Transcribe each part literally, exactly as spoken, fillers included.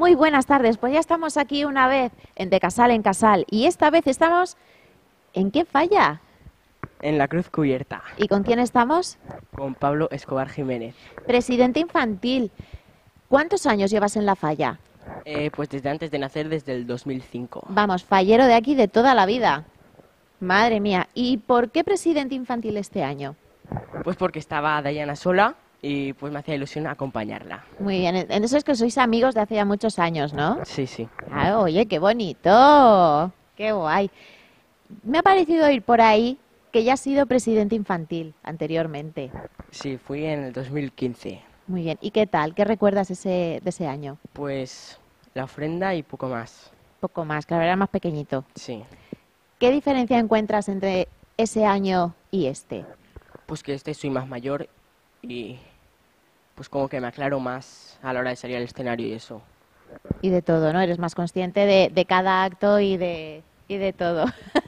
Muy buenas tardes, pues ya estamos aquí una vez en De Casal en Casal y esta vez estamos... ¿En qué falla? En la Cruz Cubierta. ¿Y con quién estamos? Con Pablo Escobar Jiménez. Presidente infantil. ¿Cuántos años llevas en la falla? Eh, pues desde antes de nacer, desde el dos mil cinco. Vamos, fallero de aquí de toda la vida. Madre mía, ¿y por qué presidente infantil este año? Pues porque estaba Dayana sola y pues me hacía ilusión acompañarla. Muy bien, entonces es que sois amigos de hace ya muchos años, ¿no? Sí, sí. Ah, oye, qué bonito, qué guay. Me ha parecido oír por ahí que ya has sido presidente infantil anteriormente. Sí, fui en el dos mil quince. Muy bien, ¿y qué tal? ¿Qué recuerdas ese, de ese año? Pues la ofrenda y poco más. Poco más, claro, era más pequeñito. Sí. ¿Qué diferencia encuentras entre ese año y este? Pues que este soy más mayor y pues como que me aclaro más a la hora de salir al escenario y eso. Y de todo, ¿no? Eres más consciente de, de cada acto y de, y de todo.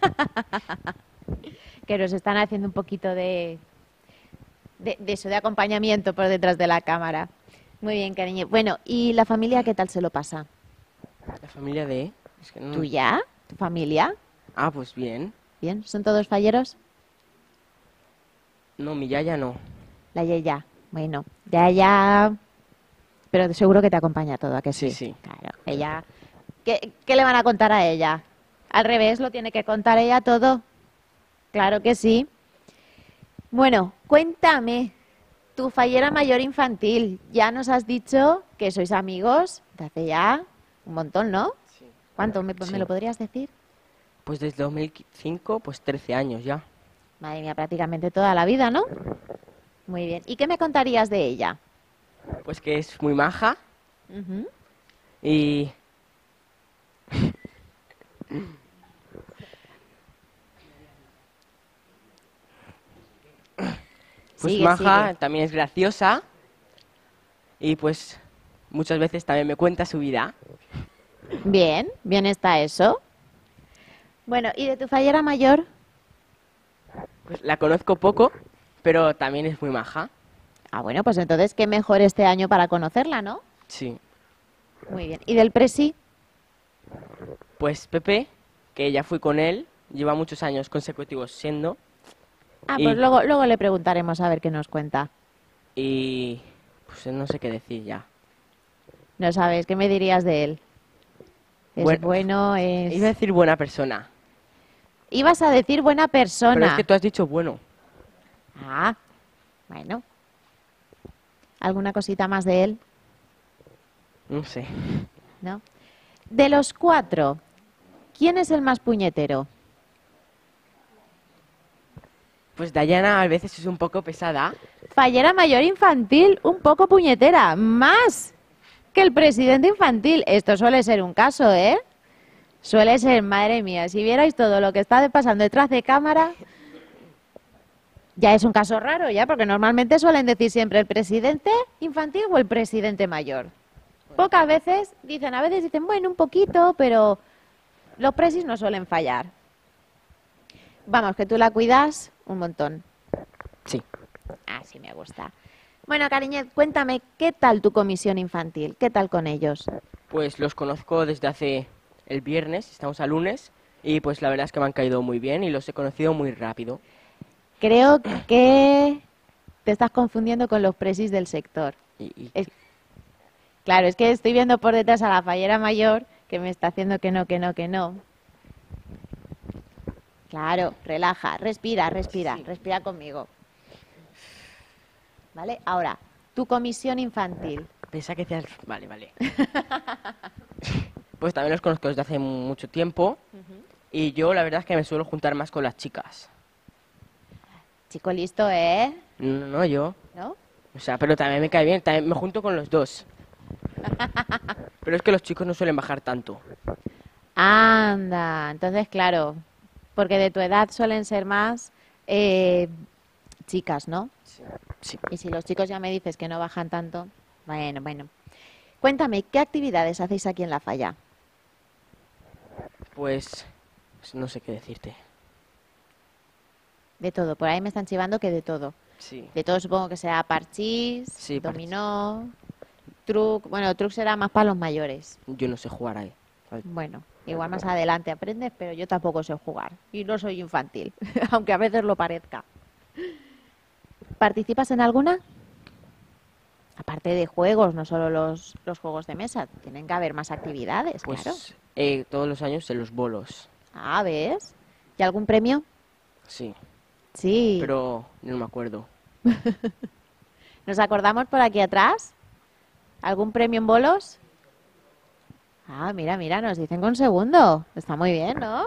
Que nos están haciendo un poquito de, de, de eso, de acompañamiento por detrás de la cámara. Muy bien, cariño. Bueno, ¿y la familia qué tal se lo pasa? La familia de... Es que no... ¿Tuya? ¿Tu familia? Ah, pues bien. Bien, ¿son todos falleros? No, mi yaya no. La Yaya. Bueno, Yaya... Pero seguro que te acompaña todo, ¿a que sí? Sí, sí. Claro, ella... ¿Qué, qué le van a contar a ella? Al revés, lo tiene que contar ella todo. Claro que sí. Bueno, cuéntame, tu fallera mayor infantil. Ya nos has dicho que sois amigos de hace ya un montón, ¿no? Sí. ¿Cuánto? ¿Me, Sí. me lo podrías decir? Pues desde dos mil cinco, pues trece años ya. Madre mía, prácticamente toda la vida, ¿no? Muy bien. ¿Y qué me contarías de ella? Pues que es muy maja Ujú. y... Pues Sigue, maja, sigue. también es graciosa y pues muchas veces también me cuenta su vida. Bien, bien está eso. Bueno, ¿y de tu fallera mayor? Pues la conozco poco, pero también es muy maja. Ah, bueno, pues entonces qué mejor este año para conocerla, ¿no? Sí. Muy bien. ¿Y del presi? Pues Pepe, que ya fui con él, lleva muchos años consecutivos siendo Ah, y, pues luego, luego le preguntaremos a ver qué nos cuenta. y pues no sé qué decir ya. No sabes, ¿qué me dirías de él? Es Bueno, bueno, es... Iba a decir buena persona, Ibas a decir buena pero persona. es que tú has dicho bueno. Ah, bueno. ¿Alguna cosita más de él? No sé. ¿No? De los cuatro, ¿quién es el más puñetero? Pues Dayana a veces es un poco pesada. Fallera mayor infantil, un poco puñetera, más que el presidente infantil. Esto suele ser un caso, ¿eh? Suele ser, madre mía, si vierais todo lo que está pasando detrás de cámara, ya es un caso raro, ya, porque normalmente suelen decir siempre el presidente infantil o el presidente mayor. Pocas veces dicen, a veces dicen, bueno, un poquito, pero los presis no suelen fallar. Vamos, que tú la cuidas un montón. Sí. Así me gusta. Bueno, cariñet, cuéntame, ¿qué tal tu comisión infantil? ¿Qué tal con ellos? Pues los conozco desde hace el viernes, estamos a lunes, y pues la verdad es que me han caído muy bien y los he conocido muy rápido. Creo que te estás confundiendo con los presis del sector. Y, y- Es- claro, es que estoy viendo por detrás a la fallera mayor que me está haciendo que no, que no, que no. Claro, relaja, respira, respira, Sí. respira conmigo. ¿Vale? Ahora, tu comisión infantil. Pensaba que decías... Vale, vale. Pues también los conozco desde hace mucho tiempo y yo la verdad es que me suelo juntar más con las chicas. Chico listo, ¿eh? No, no yo. ¿No? O sea, pero también me cae bien, también me junto con los dos. Pero es que los chicos no suelen bajar tanto. Anda, entonces claro, porque de tu edad suelen ser más eh, chicas, ¿no? Sí. Sí. Y si los chicos ya me dices que no bajan tanto, bueno, bueno. Cuéntame, ¿qué actividades hacéis aquí en La Falla? Pues, pues no sé qué decirte. De todo, por ahí me están chivando que de todo. Sí. De todo supongo que sea parchís, Sí, parchís. dominó, truc, bueno, truc será más para los mayores. Yo no sé jugar ahí. Bueno, igual más adelante aprendes, pero yo tampoco sé jugar y no soy infantil, aunque a veces lo parezca. ¿Participas en alguna? Aparte de juegos, no solo los, los juegos de mesa, tienen que haber más actividades, Pues claro. eh, todos los años en los bolos. Ah, ¿ves? ¿Y algún premio? Sí, Sí. pero no me acuerdo. ¿Nos acordamos por aquí atrás? ¿Algún premio en bolos? Ah, mira, mira, nos dicen con segundo. Está muy bien, ¿no?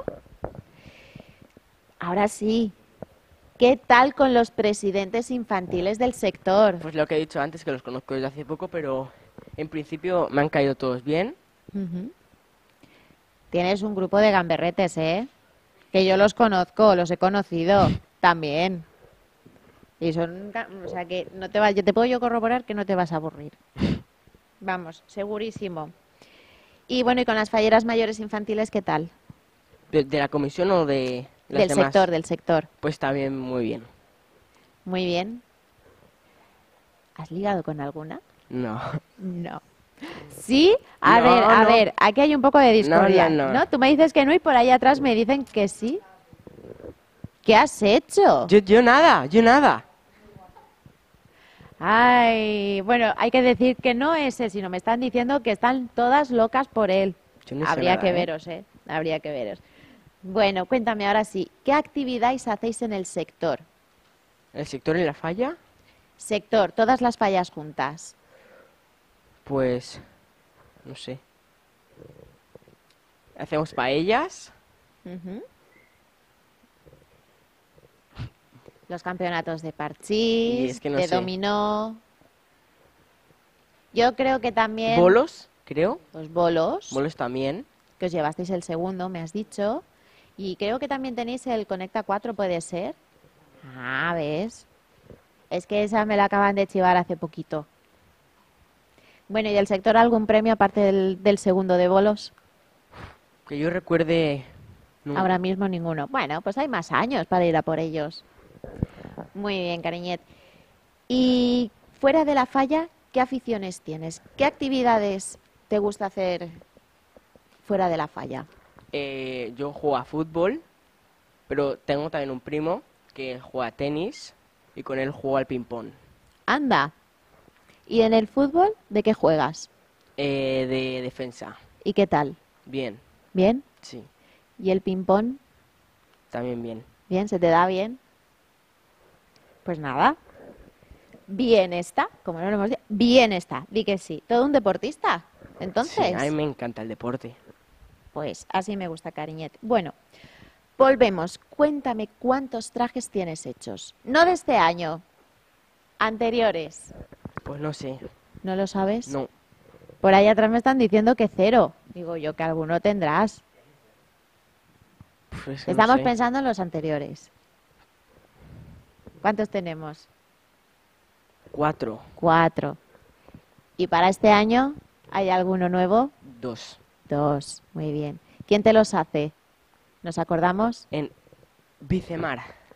Ahora sí. ¿Qué tal con los presidentes infantiles del sector? Pues lo que he dicho antes, que los conozco desde hace poco, pero en principio me han caído todos bien. Ujú. Tienes un grupo de gamberretes, ¿eh? Que yo los conozco, los he conocido también. Y son, ga- o sea que no te va, yo te puedo yo corroborar que no te vas a aburrir. Vamos, segurísimo. Y bueno, y con las falleras mayores infantiles, ¿qué tal? ¿De, de la comisión o de las Del demás? sector, del sector. Pues también muy bien. Muy bien. ¿Has ligado con alguna? No. No. ¿Sí? A No, ver, a no. ver, aquí hay un poco de discordia, No, no, no. Tú me dices que no y por ahí atrás me dicen que sí. ¿Qué has hecho? Yo, yo nada, yo nada. Ay, bueno, hay que decir que no es él, sino me están diciendo que están todas locas por él. Yo no sé Habría nada, que ¿eh? veros, ¿eh? Habría que veros. Bueno, cuéntame ahora sí, ¿qué actividades hacéis en el sector? ¿El sector en la falla? Sector, todas las fallas juntas. Pues, no sé. Hacemos paellas. Ujú. Los campeonatos de parchís, Y es que no de sé. dominó. Yo creo que también Bolos, creo. los bolos, Bolos también. que os llevasteis el segundo, me has dicho. Y creo que también tenéis el Conecta cuatro, ¿puede ser? Ah, ¿ves? Es que esa me la acaban de chivar hace poquito. Bueno, ¿y del sector algún premio aparte del, del segundo de bolos? Que yo recuerde... no. Ahora mismo ninguno. Bueno, pues hay más años para ir a por ellos. Muy bien, cariñet. Y fuera de la falla, ¿qué aficiones tienes? ¿Qué actividades te gusta hacer fuera de la falla? Eh, yo juego a fútbol, pero tengo también un primo que juega a tenis y con él juego al ping-pong. Anda. ¿Y en el fútbol de qué juegas? Eh, de defensa. ¿Y qué tal? Bien, ¿Bien? sí, ¿Y el ping-pong? también bien. ¿Bien? ¿Se te da bien? Pues nada. Bien está, como no lo hemos dicho. Bien está, di que sí. ¿Todo un deportista? Entonces, Sí, a mí me encanta el deporte. pues así me gusta, cariñet. Bueno, volvemos. Cuéntame cuántos trajes tienes hechos. No de este año, anteriores. Pues no sé, ¿No lo sabes? no. Por ahí atrás me están diciendo que cero. Digo yo que alguno tendrás. Pues no Estamos sé. pensando en los anteriores. ¿Cuántos tenemos? Cuatro, Cuatro. ¿Y para este año hay alguno nuevo? dos. Dos. Muy bien. ¿Quién te los hace? ¿Nos acordamos? En Bicemar,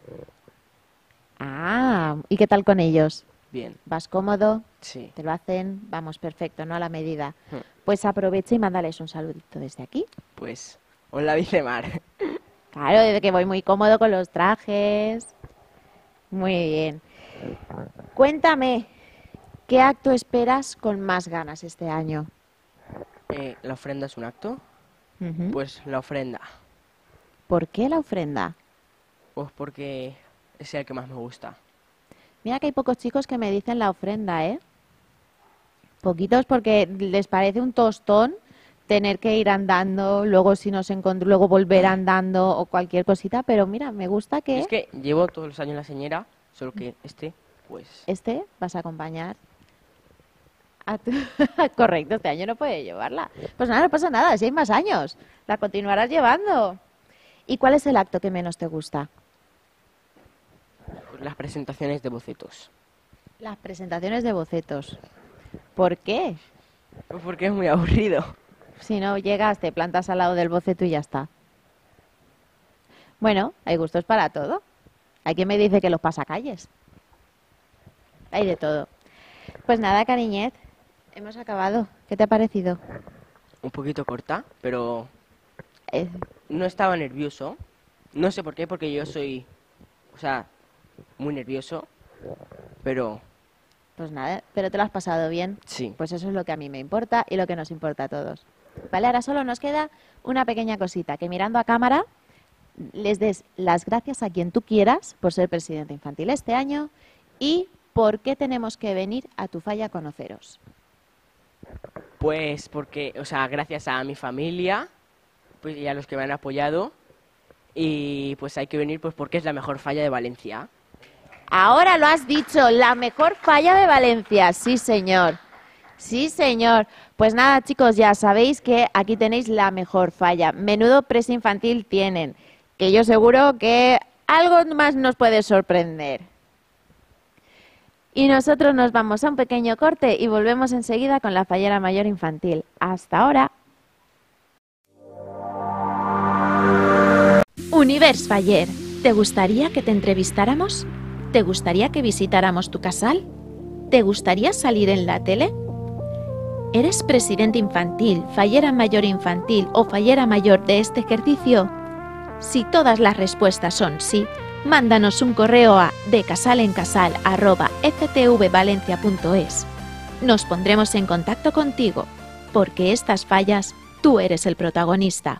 Ah, ¿y qué tal con ellos? bien, ¿Vas cómodo? sí. ¿Te lo hacen? Vamos, perfecto, ¿no? A la medida. Hmm. Pues aprovecha y mándales un saludito desde aquí. Pues, hola Bicemar. Claro, desde que voy muy cómodo con los trajes. Muy bien. Cuéntame, ¿qué acto esperas con más ganas este año? Eh, ¿la ofrenda es un acto? Ujú. Pues la ofrenda. ¿Por qué la ofrenda? Pues porque es el que más me gusta. Mira que hay pocos chicos que me dicen la ofrenda, ¿eh? Poquitos porque les parece un tostón tener que ir andando, luego si nos encontramos, luego volver andando o cualquier cosita, pero mira, me gusta Y que es que llevo todos los años la señora, solo que este, pues... este vas a acompañar. a tu- Correcto, este año no puede llevarla. Pues nada, no pasa nada, si hay más años, la continuarás llevando. ¿Y cuál es el acto que menos te gusta? pues las presentaciones de bocetos. Las presentaciones de bocetos. ¿Por qué? Pues porque es muy aburrido. Si no llegas, te plantas al lado del boceto y ya está. Bueno, hay gustos para todo. Hay quien me dice que los pasacalles. Hay de todo. Pues nada, cariñet. Hemos acabado. ¿Qué te ha parecido? Un poquito corta, pero Eh, no estaba nervioso. No sé por qué, porque yo soy, o sea, muy nervioso, pero pues nada, pero te lo has pasado bien. sí. Pues eso es lo que a mí me importa y lo que nos importa a todos. Vale, ahora solo nos queda una pequeña cosita, que mirando a cámara les des las gracias a quien tú quieras por ser presidente infantil este año y por qué tenemos que venir a tu falla a conoceros. Pues porque, o sea, gracias a mi familia, pues y a los que me han apoyado, y pues hay que venir pues porque es la mejor falla de Valencia. Ahora lo has dicho, la mejor falla de Valencia, sí señor, sí señor. Pues nada chicos, ya sabéis que aquí tenéis la mejor falla. Menudo presa infantil tienen, que yo seguro que algo más nos puede sorprender. Y nosotros nos vamos a un pequeño corte y volvemos enseguida con la fallera mayor infantil. Hasta ahora. Univers Faller, ¿te gustaría que te entrevistáramos? ¿Te gustaría que visitáramos tu casal? ¿Te gustaría salir en la tele? ¿Eres presidente infantil, fallera mayor infantil o fallera mayor de este ejercicio? Si todas las respuestas son sí, mándanos un correo a decasalenCasal arroba f t v valencia punto es. Nos pondremos en contacto contigo, porque estas fallas tú eres el protagonista.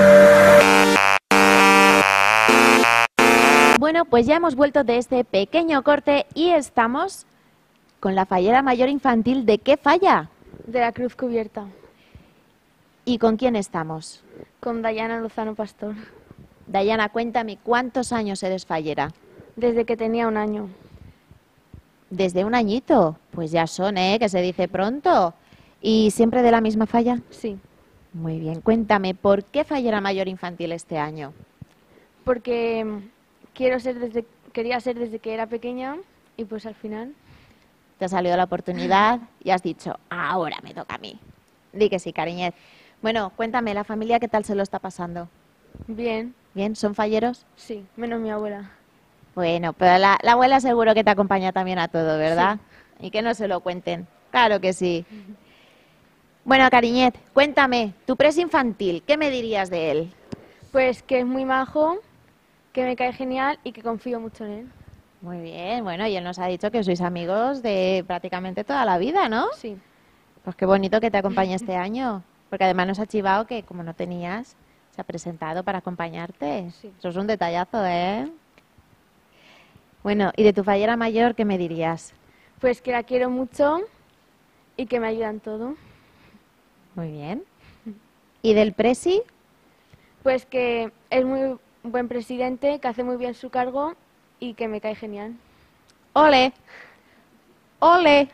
Bueno, pues ya hemos vuelto de este pequeño corte y estamos con la fallera mayor infantil. ¿De qué falla? De la Cruz Cubierta, ¿Y con quién estamos? con Dayana Lozano Pastor, Dayana, cuéntame, ¿cuántos años eres fallera? desde que tenía un año. Desde un añito. Pues ya son, ¿eh? Que se dice pronto. ¿Y siempre de la misma falla? Sí, Muy bien, cuéntame, ¿por qué fallera mayor infantil este año? porque mm, quiero ser desde, quería ser desde que era pequeña y pues al final, Te ha salido la oportunidad y has dicho, ahora me toca a mí. Di que sí, cariñez. Bueno, cuéntame, ¿la familia qué tal se lo está pasando? bien, ¿Bien? ¿Son falleros? sí, menos mi abuela. Bueno, pero la, la abuela seguro que te acompaña también a todo, ¿verdad? Y que no se lo cuenten. Claro que sí. Bueno, cariñet, cuéntame, tu pres infantil, ¿qué me dirías de él? Pues que es muy majo, que me cae genial y que confío mucho en él. Muy bien, bueno, y él nos ha dicho que sois amigos de prácticamente toda la vida, ¿no? Sí, Pues qué bonito que te acompañe este año, porque además nos ha chivado que como no tenías, se ha presentado para acompañarte. Sí. Eso es un detallazo, ¿eh? Bueno, y de tu fallera mayor, ¿qué me dirías? pues que la quiero mucho y que me ayuda en todo. Muy bien. ¿Y del presi? Pues que es muy buen presidente, que hace muy bien su cargo y que me cae genial. ¡Ole! ¡Ole!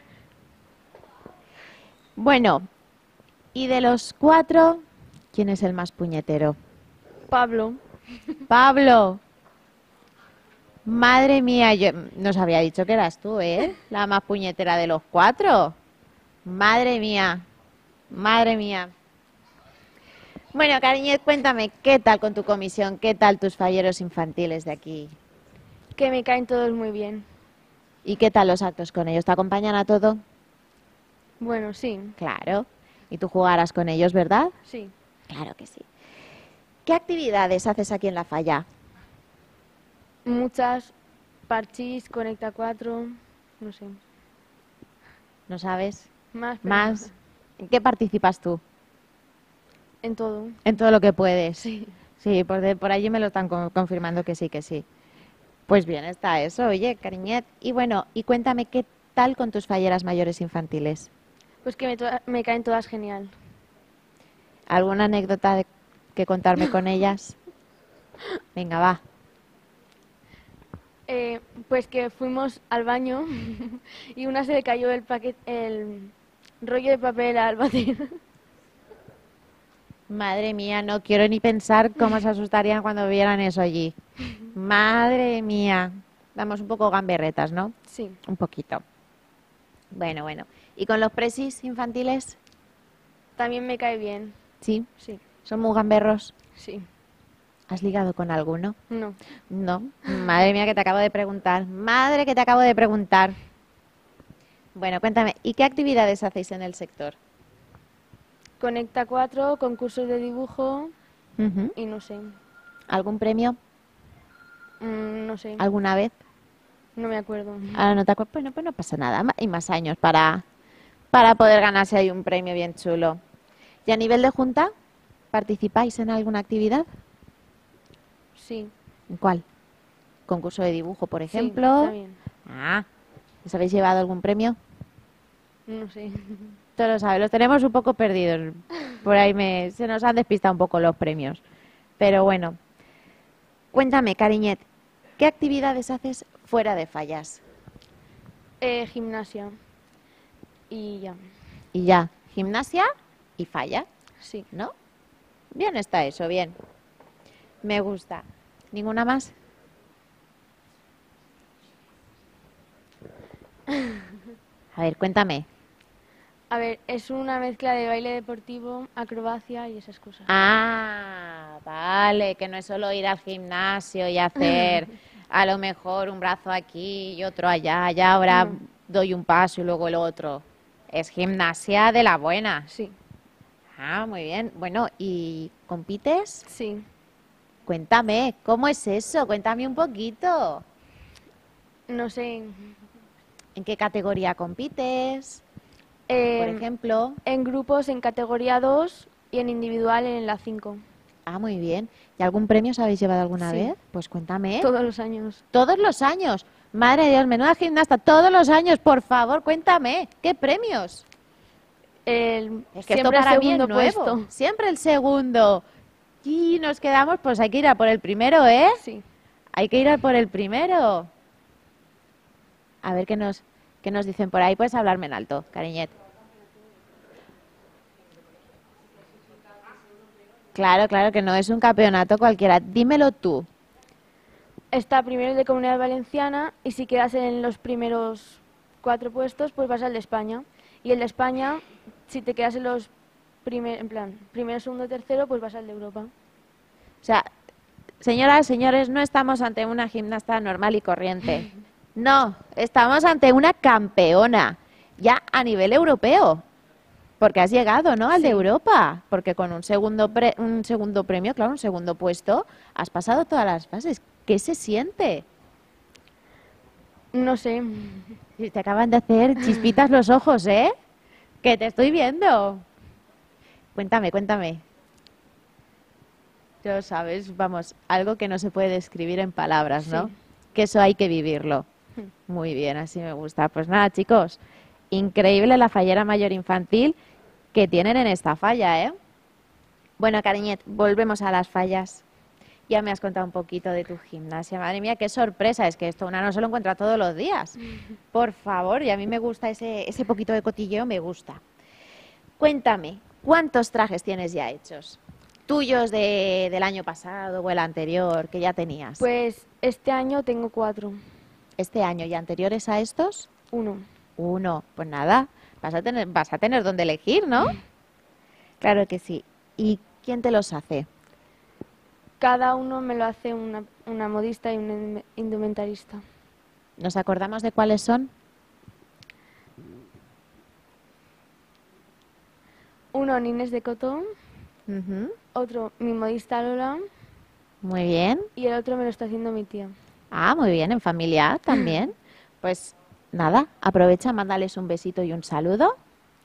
Bueno, y de los cuatro, ¿quién es el más puñetero? Pablo, Pablo. Madre mía, yo nos había dicho que eras tú, ¿eh? La más puñetera de los cuatro. Madre mía, madre mía. Bueno, cariñet, cuéntame, ¿qué tal con tu comisión? ¿Qué tal tus falleros infantiles de aquí? que me caen todos muy bien. ¿Y qué tal los actos con ellos? ¿Te acompañan a todo? Bueno, sí, Claro. Y tú jugarás con ellos, ¿verdad? sí. Claro que sí. ¿Qué actividades haces aquí en la falla? Muchas, parchís, conecta cuatro, no sé. ¿No sabes? Más, pero ¿Más? ¿En qué participas tú? en todo. En todo lo que puedes. Sí. Sí, por, de- por allí me lo están con- confirmando que sí, que sí. Pues bien, está eso, oye, cariñet. Y bueno, y cuéntame, ¿qué tal con tus falleras mayores infantiles? Pues que me, to- me caen todas genial. ¿Alguna anécdota de- que contarme con ellas? Venga, va. Eh, pues que fuimos al baño y una se le cayó el paquete, el rollo de papel al batir. Madre mía, no quiero ni pensar cómo se asustarían cuando vieran eso allí. Madre mía. Damos un poco gamberretas, ¿no? Sí, Un poquito. Bueno, bueno. ¿Y con los presis infantiles? también me cae bien. Sí. Sí, ¿Son muy gamberros? sí. ¿Has ligado con alguno? No, No. Madre mía, que te acabo de preguntar. Madre, que te acabo de preguntar. Bueno, cuéntame, ¿y qué actividades hacéis en el sector? Conecta cuatro, concursos de dibujo Ujú. y no sé. ¿Algún premio Mm, no sé. alguna vez? No me acuerdo. Ahora no te acuerdas, bueno, pues no pasa nada, ma- hay más años para, para poder ganarse ahí un premio bien chulo. ¿Y a nivel de junta, participáis en alguna actividad? Sí. ¿En cuál? ¿Concurso de dibujo, por Sí, ejemplo? también. Ah, ¿os habéis llevado algún premio? No sé. Todos lo sabes, los tenemos un poco perdidos. Por ahí me, se nos han despistado un poco los premios. Pero bueno, cuéntame, cariñet, ¿qué actividades haces fuera de fallas? Eh, gimnasia. Y ya. Y ya, gimnasia y falla, Sí. ¿no? Bien está eso, bien. Me gusta. ¿Ninguna más? A ver, cuéntame. A ver, es una mezcla de baile deportivo, acrobacia y esas cosas. Ah, vale, que no es solo ir al gimnasio y hacer a lo mejor un brazo aquí y otro allá, ya ahora No. doy un paso y luego el otro. Es gimnasia de la buena. Sí. Ah, muy bien. Bueno, ¿y compites? Sí. Cuéntame, ¿cómo es eso? Cuéntame un poquito. No sé. ¿En qué categoría compites? Eh, Por ejemplo. En grupos en categoría dos y en individual en la cinco. Ah, muy bien. ¿Y algún premio os habéis llevado alguna Sí. vez? Pues cuéntame. Todos los años. Todos los años. Madre de Dios, menuda gimnasta. Todos los años, por favor, cuéntame. ¿Qué premios? El, Es que siempre esto para el mí es segundo nuevo. puesto. Siempre el segundo. Y nos quedamos, pues hay que ir a por el primero, ¿eh? Sí. Hay que ir a por el primero. A ver qué nos, qué nos dicen por ahí. Puedes hablarme en alto, cariñet. Claro, claro que no es un campeonato cualquiera. Dímelo tú. Está primero el de Comunidad Valenciana y si quedas en los primeros cuatro puestos, pues vas al de España. Y el de España, si te quedas en los primer, en plan, primero, segundo, tercero, pues vas al de Europa. O sea, señoras, señores, no estamos ante una gimnasta normal y corriente. No, estamos ante una campeona, ya a nivel europeo. Porque has llegado, ¿no? Al de Sí. Europa. Porque con un segundo, pre- un segundo premio, claro, un segundo puesto, has pasado todas las fases. ¿Qué se siente? No sé. Y te acaban de hacer chispitas los ojos, ¿eh? Que te estoy viendo. Cuéntame, cuéntame. Ya lo sabes, vamos, algo que no se puede describir en palabras, ¿no? Sí. Que eso hay que vivirlo. Muy bien, así me gusta. Pues nada, chicos, increíble la fallera mayor infantil que tienen en esta falla, ¿eh? Bueno, cariñet, volvemos a las fallas. Ya me has contado un poquito de tu gimnasia. Madre mía, qué sorpresa. Es que esto una no se lo encuentra todos los días. Por favor, y a mí me gusta ese, ese poquito de cotilleo, me gusta. Cuéntame, ¿cuántos trajes tienes ya hechos? Tuyos de, del año pasado o el anterior, que ya tenías. Pues este año tengo cuatro. Este año y anteriores a estos, Uno. uno. Pues nada, vas a tener, vas a tener donde elegir, ¿no? Claro que sí. ¿Y quién te los hace? Cada uno me lo hace una, una modista y un indumentarista. ¿Nos acordamos de cuáles son? Uno Nines de Cotón, Ujú. otro mi modista Lola Muy bien. y el otro me lo está haciendo mi tía. Ah, muy bien, en familia también. Pues nada, aprovecha, mándales un besito y un saludo.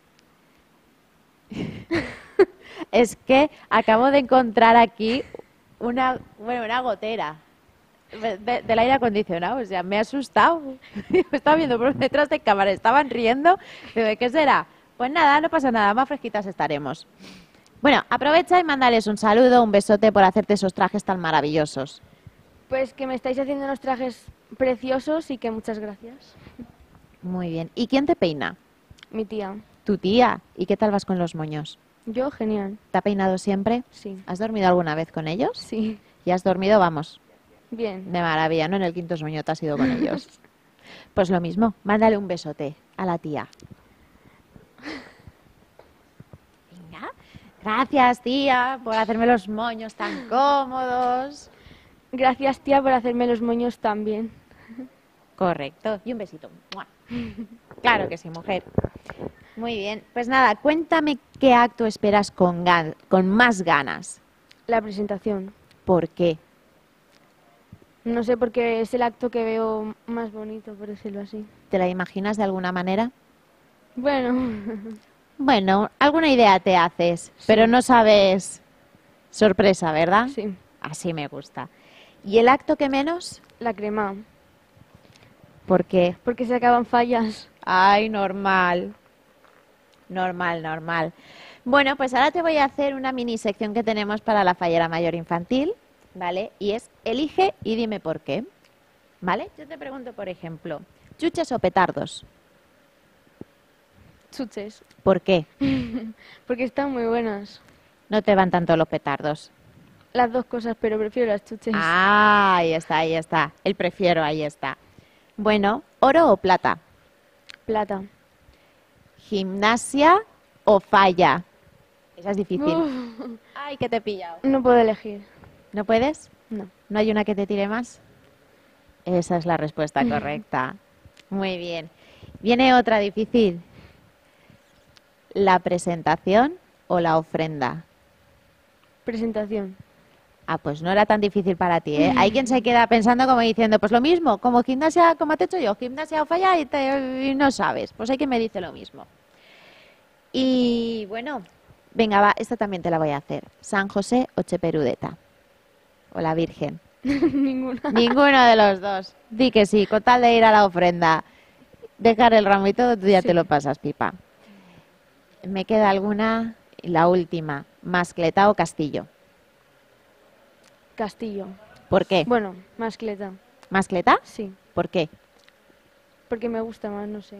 Es que acabo de encontrar aquí una, bueno, una gotera de- de- del aire acondicionado. O sea, me ha asustado. Me estaba viendo por detrás de cámara, estaban riendo. Digo, ¿de qué será? Pues nada, no pasa nada, más fresquitas estaremos. Bueno, aprovecha y mándales un saludo, un besote por hacerte esos trajes tan maravillosos. Pues que me estáis haciendo unos trajes preciosos y que muchas gracias. Muy bien. ¿Y quién te peina? Mi tía. Tu tía. ¿Y qué tal vas con los moños? Yo, genial. ¿Te ha peinado siempre? Sí. ¿Has dormido alguna vez con ellos? Sí. ¿Y has dormido, vamos, Bien. de maravilla, ¿no? En el quinto sueño te has ido con ellos. Pues lo mismo, mándale un besote a la tía. Venga. Gracias, tía, por hacerme los moños tan cómodos. Gracias, tía, por hacerme los moños tan bien. Correcto. Y un besito. ¡Mua! Claro que sí, mujer. Muy bien. Pues nada, cuéntame qué acto esperas con, gan- con más ganas. La presentación. ¿Por qué? No sé, porque es el acto que veo más bonito, por decirlo así. ¿Te la imaginas de alguna manera? Bueno, Bueno, alguna idea te haces, pero no sabes. Sorpresa, ¿verdad? sí. Así me gusta. ¿Y el acto que menos? La crema. ¿Por qué? Porque se acaban fallas. Ay, normal. Normal, normal. Bueno, pues ahora te voy a hacer una mini sección que tenemos para la fallera mayor infantil, ¿vale? Y es elige y dime por qué, ¿vale? Yo te pregunto, por ejemplo, ¿chuches o petardos? Chuches. ¿Por qué? Porque están muy buenas. No te van tanto los petardos. Las dos cosas, pero prefiero las chuches. Ah, ahí está, ahí está. El prefiero, ahí está. Bueno, ¿oro o plata? Plata. ¿Gimnasia o falla? Esa es difícil. Uf, Ay, que te he pillado. no puedo elegir. ¿No puedes? No. ¿No hay una que te tire más? Esa es la respuesta correcta. Muy bien. Viene otra difícil. ¿La presentación o la ofrenda? Presentación. Ah, pues no era tan difícil para ti, ¿eh? Hay quien se queda pensando como diciendo, pues lo mismo, como gimnasia, como te he hecho yo, gimnasia o falla y, te- y no sabes. Pues hay quien me dice lo mismo. Y bueno, venga, va, esta también te la voy a hacer. ¿San José o Cheperudeta? ¿O la Virgen? Ninguna. Ninguno de los dos. Di que sí, con tal de ir a la ofrenda, dejar el ramo y todo, tú ya Sí. te lo pasas, pipa. Me queda alguna, la última, mascleta o castillo. Castillo. ¿Por qué? Bueno, mascleta. ¿Mascleta? Sí. ¿Por qué? Porque me gusta más, no sé.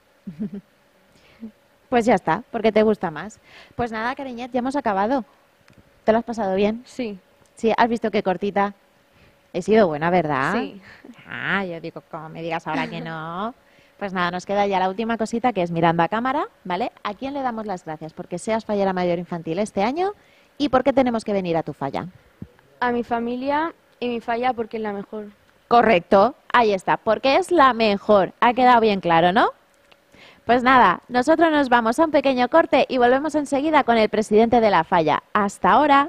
Pues ya está, porque te gusta más. Pues nada, cariñet, ya hemos acabado. ¿Te lo has pasado bien? Sí. Sí, has visto qué cortita. He sido buena, ¿verdad? Sí. Ah, yo digo, como me digas ahora que no. Pues nada, nos queda ya la última cosita que es mirando a cámara, ¿vale? ¿A quién le damos las gracias? Porque seas fallera mayor infantil este año y por qué tenemos que venir a tu falla. A mi familia y mi falla porque es la mejor. Correcto, ahí está, porque es la mejor. Ha quedado bien claro, ¿no? Pues nada, nosotros nos vamos a un pequeño corte y volvemos enseguida con el presidente de la falla. Hasta ahora.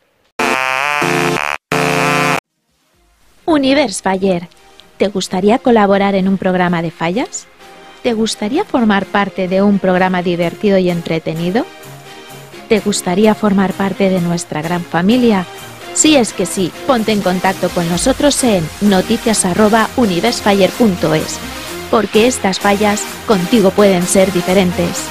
Univers Faller, ¿te gustaría colaborar en un programa de fallas? ¿Te gustaría formar parte de un programa divertido y entretenido? ¿Te gustaría formar parte de nuestra gran familia? Si es que sí, ponte en contacto con nosotros en noticias arroba universfaller punto es, porque estas fallas contigo pueden ser diferentes.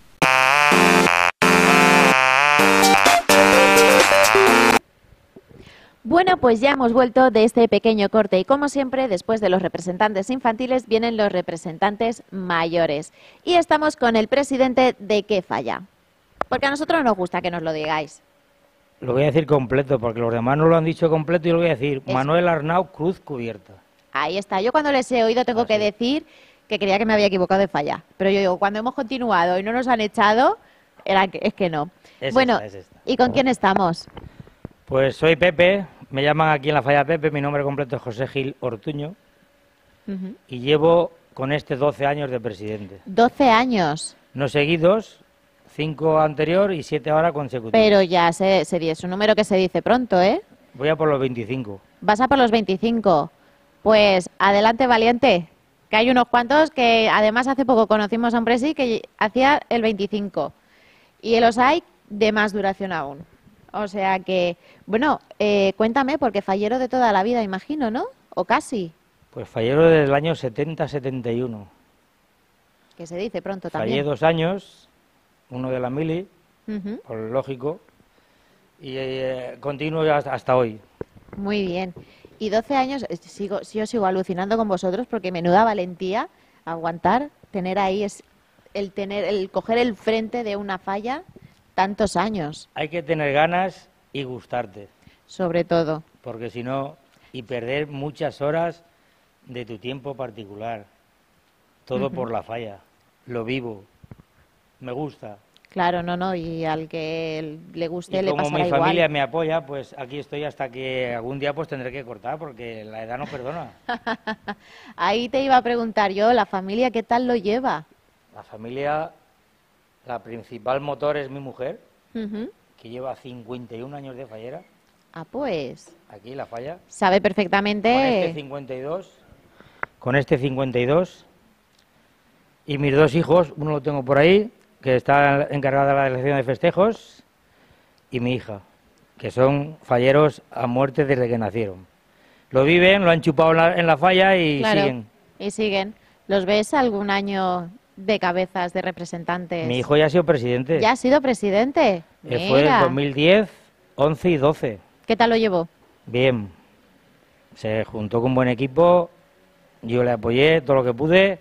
Bueno, pues ya hemos vuelto de este pequeño corte y como siempre, después de los representantes infantiles vienen los representantes mayores. Y estamos con el presidente de ¿Qué falla? Porque a nosotros nos gusta que nos lo digáis. Lo voy a decir completo, porque los demás no lo han dicho completo y lo voy a decir. Eso. Manuel Arnau Cruz Cubierta. Ahí está. Yo cuando les he oído tengo Ah, que sí. decir que creía que me había equivocado de falla. Pero yo digo, cuando hemos continuado y no nos han echado, era que, es que no. Es bueno, esta, es esta. ¿y con quién estamos? Pues soy Pepe, me llaman aquí en la falla Pepe, mi nombre completo es José Gil Ortuño Ujú. y llevo con este doce años de presidente. doce años. No seguidos, cinco anterior y siete ahora consecutivos. Pero ya se, se di- es un número que se dice pronto, ¿eh? Voy a por los veinticinco. Vas a por los veinticinco. Pues adelante, valiente. Que hay unos cuantos que además hace poco conocimos a un presi que hacía el veinticinco. Y los hay de más duración aún. O sea que, bueno, eh, cuéntame, porque fallero de toda la vida, imagino, ¿no? O casi, Pues fallero desde el año setenta setenta y uno. que se dice pronto Fallé también. dos años, uno de la mili, Ujú. por lógico, y eh, continuo hasta, hasta hoy. Muy bien. Y doce años, eh, sigo, yo sigo alucinando con vosotros porque menuda valentía aguantar, tener ahí es el tener, el coger el frente de una falla tantos años, Hay que tener ganas y gustarte, sobre todo. porque si no, y perder muchas horas de tu tiempo particular. Todo Ujú. por la falla. Lo vivo. Me gusta. Claro, no, no, y al que le guste Y le como pasará mi igual. familia me apoya, pues aquí estoy hasta que algún día pues tendré que cortar, porque la edad no perdona. Ahí te iba a preguntar yo, la familia, ¿qué tal lo lleva? La familia, la principal motor es mi mujer, Ujú. que lleva cincuenta y un años de fallera, Ah, pues, aquí la falla, sabe con este perfectamente. cincuenta y dos, con este cincuenta y dos, y mis dos hijos, uno lo tengo por ahí, que está encargado de la dirección de festejos, y mi hija, que son falleros a muerte desde que nacieron. Lo viven, lo han chupado en la, en la falla y Claro, siguen. y siguen. ¿Los ves algún año de cabezas, de representantes? Mi hijo ya ha sido presidente. ¿Ya ha sido presidente? Eh, fue en Mira, dos mil diez, once y doce. ¿qué tal lo llevó? Bien. Se juntó con un buen equipo, yo le apoyé todo lo que pude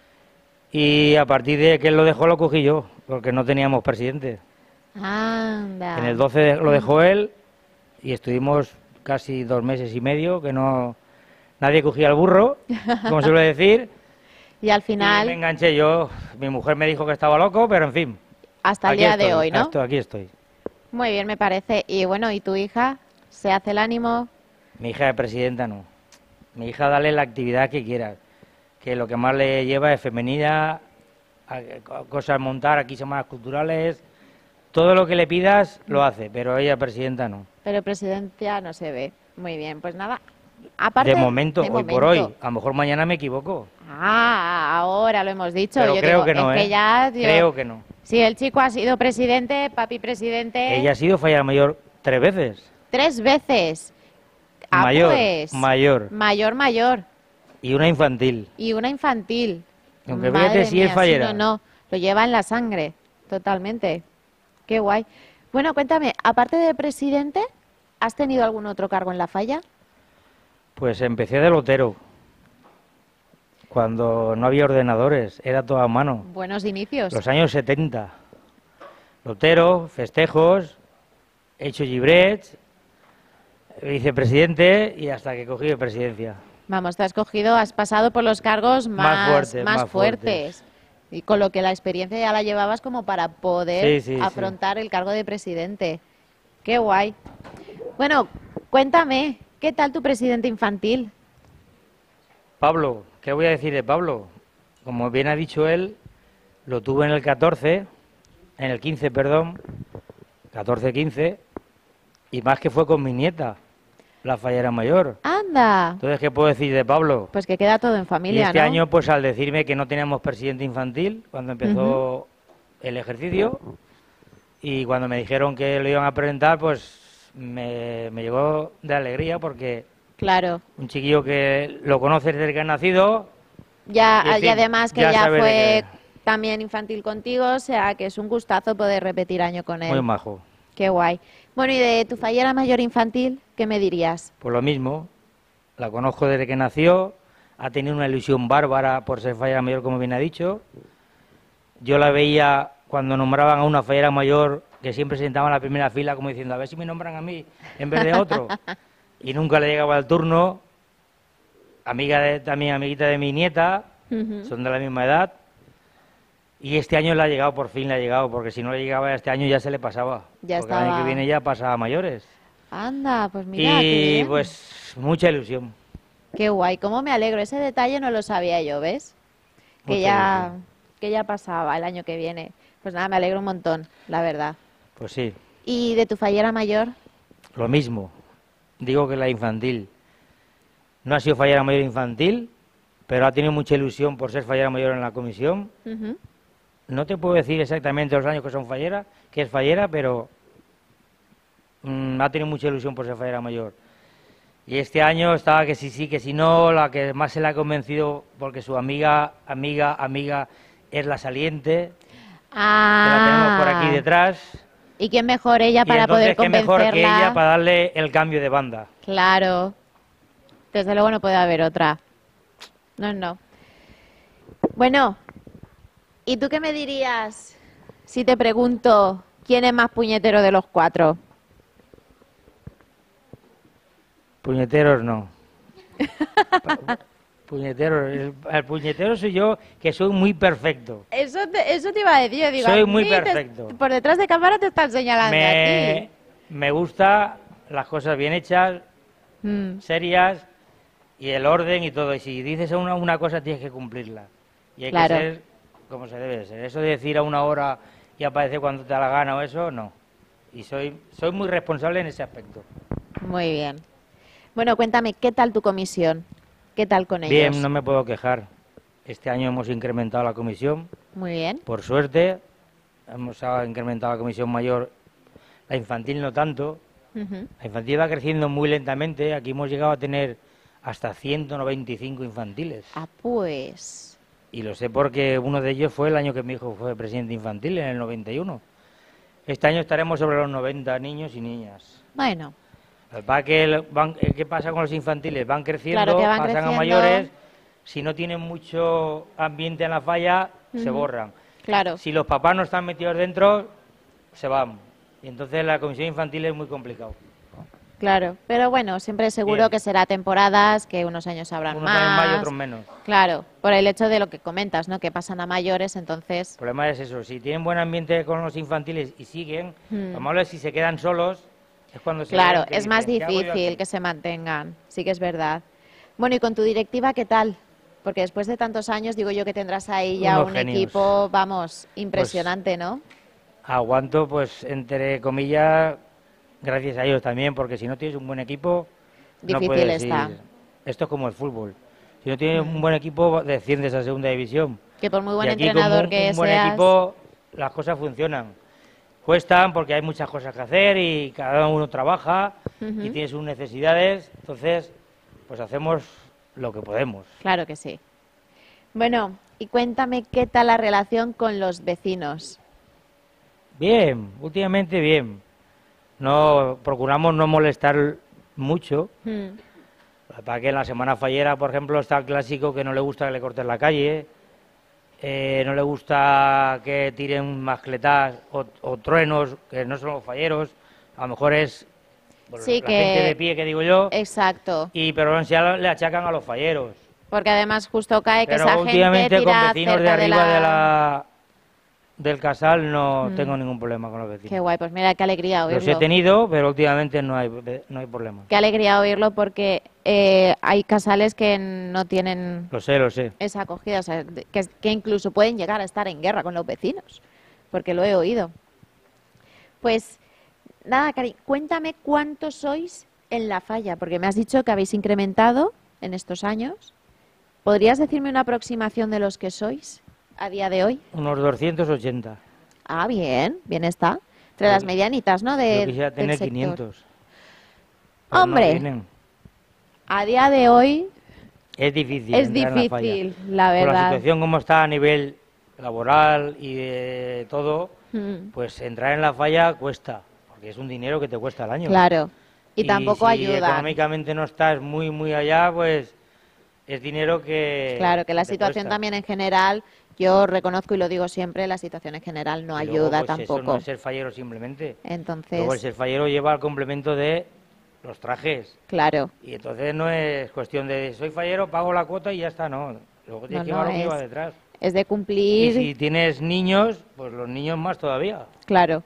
y a partir de que él lo dejó lo cogí yo, porque no teníamos presidente. Anda. En el doce lo dejó él y estuvimos casi dos meses y medio que no nadie cogía el burro, como se suele decir. Y al Y me final, enganché yo. Mi mujer me dijo que estaba loco, pero en fin. hasta el aquí día de estoy, hoy, ¿no? esto- aquí estoy. Muy bien, me parece. Y bueno, ¿y tu hija? ¿Se hace el ánimo? Mi hija de presidenta no. Mi hija dale la actividad que quiera, que lo que más le lleva es femenina, a- a- cosas montar, aquí semanas culturales, todo lo que le pidas lo hace, pero ella presidenta no. Pero presidencia no se ve. Muy bien, pues nada. Aparte, de momento, de hoy por momento. hoy, a lo mejor mañana me equivoco, Ah, ahora lo hemos dicho. pero Yo creo digo, que no, es ¿eh? que ya, tío, Creo que no. si el chico ha sido presidente, papi presidente, Ella ha sido falla mayor tres veces. tres veces. Ah, mayor, pues, mayor. mayor, mayor. Y una infantil. Y una infantil. Aunque Madre fíjate si mía, es fallera. sí, no, no, lo lleva en la sangre, totalmente. Qué guay. Bueno, cuéntame, aparte de presidente, ¿has tenido algún otro cargo en la falla? Pues empecé de lotero, cuando no había ordenadores, era todo a mano. Buenos inicios. Los años setenta. Lotero, festejos, he hecho gibrets, vicepresidente y hasta que cogí de presidencia. Vamos, te has cogido, has pasado por los cargos Más más, fuertes, más más fuertes. Y con lo que la experiencia ya la llevabas como para poder Sí, sí, sí. afrontar el cargo de presidente. Qué guay. Bueno, cuéntame, ¿qué tal tu presidente infantil? Pablo, ¿qué voy a decir de Pablo? Como bien ha dicho él, lo tuve en el catorce, en el quince, perdón, catorce quince, y más que fue con mi nieta, la fallera mayor. Anda, Entonces, ¿qué puedo decir de Pablo? pues que queda todo en Y familia, este ¿no? año, pues al decirme que no teníamos presidente infantil, cuando empezó el ejercicio, y cuando me dijeron que lo iban a presentar, pues me, me llegó de alegría, porque Claro. un chiquillo que lo conoces desde que ha nacido, Ya, Y, en y fin, además que ya ya, sabes de fue qué. también infantil contigo, o sea que es un gustazo poder repetir año con él. muy majo. Qué guay. Bueno, y de tu fallera mayor infantil, ¿qué me dirías? Pues lo mismo, la conozco desde que nació, ha tenido una ilusión bárbara por ser fallera mayor, como bien ha dicho. Yo la veía cuando nombraban a una fallera mayor, que siempre se sentaba en la primera fila como diciendo, a ver si me nombran a mí en vez de otro. Y nunca le llegaba el turno. Amiga de, también amiguita de mi nieta, Ujú. son de la misma edad. Y este año le ha llegado, por fin le ha llegado, porque si no le llegaba este año ya se le pasaba. Ya porque el año estaba- que viene ya pasa a mayores. Anda, pues mira, qué y bien. pues mucha ilusión. Qué guay, cómo me alegro. Ese detalle no lo sabía yo, ¿ves? Que Mucha ya, ilusión. que ya pasaba el año que viene. Pues nada, me alegro un montón, la verdad. Pues sí, ¿Y de tu fallera mayor? lo mismo. Digo que la infantil. No ha sido fallera mayor infantil, pero ha tenido mucha ilusión por ser fallera mayor en la comisión. Ujú. No te puedo decir exactamente los años que son fallera, que es fallera, pero mm, ha tenido mucha ilusión por ser fallera mayor. Y este año estaba que sí, sí, que si no, la que más se le ha convencido, porque su amiga, amiga, amiga es la saliente, que la tenemos por aquí Ah, detrás. ¿y quién mejor ella Y para entonces, poder qué mejor que convencerla? ella para darle el cambio de banda. Claro. Desde luego no puede haber otra. No, no. Bueno, ¿y tú qué me dirías si te pregunto quién es más puñetero de los cuatro? Puñeteros no. Pa- Puñetero, el, el puñetero soy yo, que soy muy perfecto. Eso te, eso te iba a decir, yo digo, Soy a muy mí te- perfecto. por detrás de cámara te están señalando a Me, ti. me gusta las cosas bien hechas, Mm, serias, y el orden y todo. Y si dices una, una cosa, tienes que cumplirla. Y hay Claro. que ser como se debe ser. Eso de decir a una hora y aparecer cuando te da la gana o eso, no. Y soy, soy muy responsable en ese aspecto. muy bien. Bueno, cuéntame, ¿qué tal tu comisión? ¿Qué tal con ellos? Bien, no me puedo quejar. Este año hemos incrementado la comisión, Muy bien. por suerte. Hemos ah, incrementado la comisión mayor, la infantil no tanto. Ujú. La infantil va creciendo muy lentamente. Aquí hemos llegado a tener hasta ciento noventa y cinco infantiles. Ah, pues... Y lo sé porque uno de ellos fue el año que mi hijo fue presidente infantil, en el noventa y uno. Este año estaremos sobre los noventa niños y niñas. Bueno, ¿Para que van, eh, ¿Qué pasa con los infantiles? Van creciendo, Claro que van pasan creciendo. a mayores. Si no tienen mucho ambiente en la falla, se Ujú. borran. claro. Si los papás no están metidos dentro, se van. Y entonces la comisión infantil es muy complicado. Claro, pero bueno, siempre seguro Bien. que será temporadas, que unos años habrán Unos más. saben más y otros menos. Claro, por el hecho de lo que comentas, ¿no? Que pasan a mayores, entonces... El problema es eso, si tienen buen ambiente con los infantiles y siguen, Mm. lo malo es si se quedan solos, es cuando se Claro, ven que es más dicen, ¿qué hago yo difícil aquí? que se mantengan, sí que es verdad. Bueno, ¿y con tu directiva qué tal? Porque después de tantos años, digo yo que tendrás ahí ya Unos un genios. equipo, vamos, impresionante, ¿no? Aguanto, pues, entre comillas, gracias a ellos también, porque si no tienes un buen equipo, Difícil no puedes está. ir. Esto es como el fútbol. Si no tienes un buen equipo, desciendes a segunda división. Que por muy buen y aquí, entrenador con un, que un buen seas... equipo, las cosas funcionan. Cuestan porque hay muchas cosas que hacer y cada uno trabaja Ujú. y tiene sus necesidades. Entonces, pues hacemos lo que podemos. Claro que sí. Bueno, y cuéntame qué tal la relación con los vecinos. Bien, últimamente bien. No procuramos no molestar mucho. Mm, Para que en la semana fallera, por ejemplo, está el clásico que no le gusta que le corten la calle, eh, no le gusta que tiren mascletas o, o truenos, que no son los falleros, a lo mejor es bueno, Sí, la que- gente de pie, que digo yo, Exacto, y pero ya le achacan a los falleros. porque además justo cae que Pero esa gente últimamente con tira vecinos de cerca arriba de la... de la- del casal no Mm. tengo ningún problema con los Qué vecinos. guay, pues mira, qué alegría Los he oírlo. tenido, pero últimamente no hay, no hay problema. Qué alegría oírlo porque eh, hay casales que no tienen Lo sé, lo sé. esa acogida, o sea, de- que, que incluso pueden llegar a estar en guerra con los vecinos, porque lo he oído. Pues nada, Cari, cuéntame cuántos sois en la falla, porque me has dicho que habéis incrementado en estos años. ¿Podrías decirme una aproximación de los que sois a día de hoy? Unos doscientos ochenta. Ah, bien, bien está. Entre Yo las qui- medianitas, ¿no? De, Yo quisiera del tener sector. quinientos. Pero no Hombre, vienen. a día de hoy Es difícil. es entrar en la falla. difícil, la Por la verdad. situación como está a nivel laboral y de todo, Mm, pues entrar en la falla cuesta, porque es un dinero que te cuesta al año. claro. Y, tampoco si ayuda. económicamente no estás muy, muy allá, pues es dinero que... Claro, que la te situación cuesta. también en general, yo reconozco y lo digo siempre, la situación en general no Y luego, ayuda pues, Eso no tampoco. es ser fallero simplemente. Entonces, Luego el ser fallero lleva el complemento de los trajes. claro, Y entonces no es cuestión de soy fallero, pago la cuota y ya está, no. Luego tienes No, que no, llevar lo que es- lleva detrás. es de Y cumplir, si tienes niños, pues los niños más todavía. claro.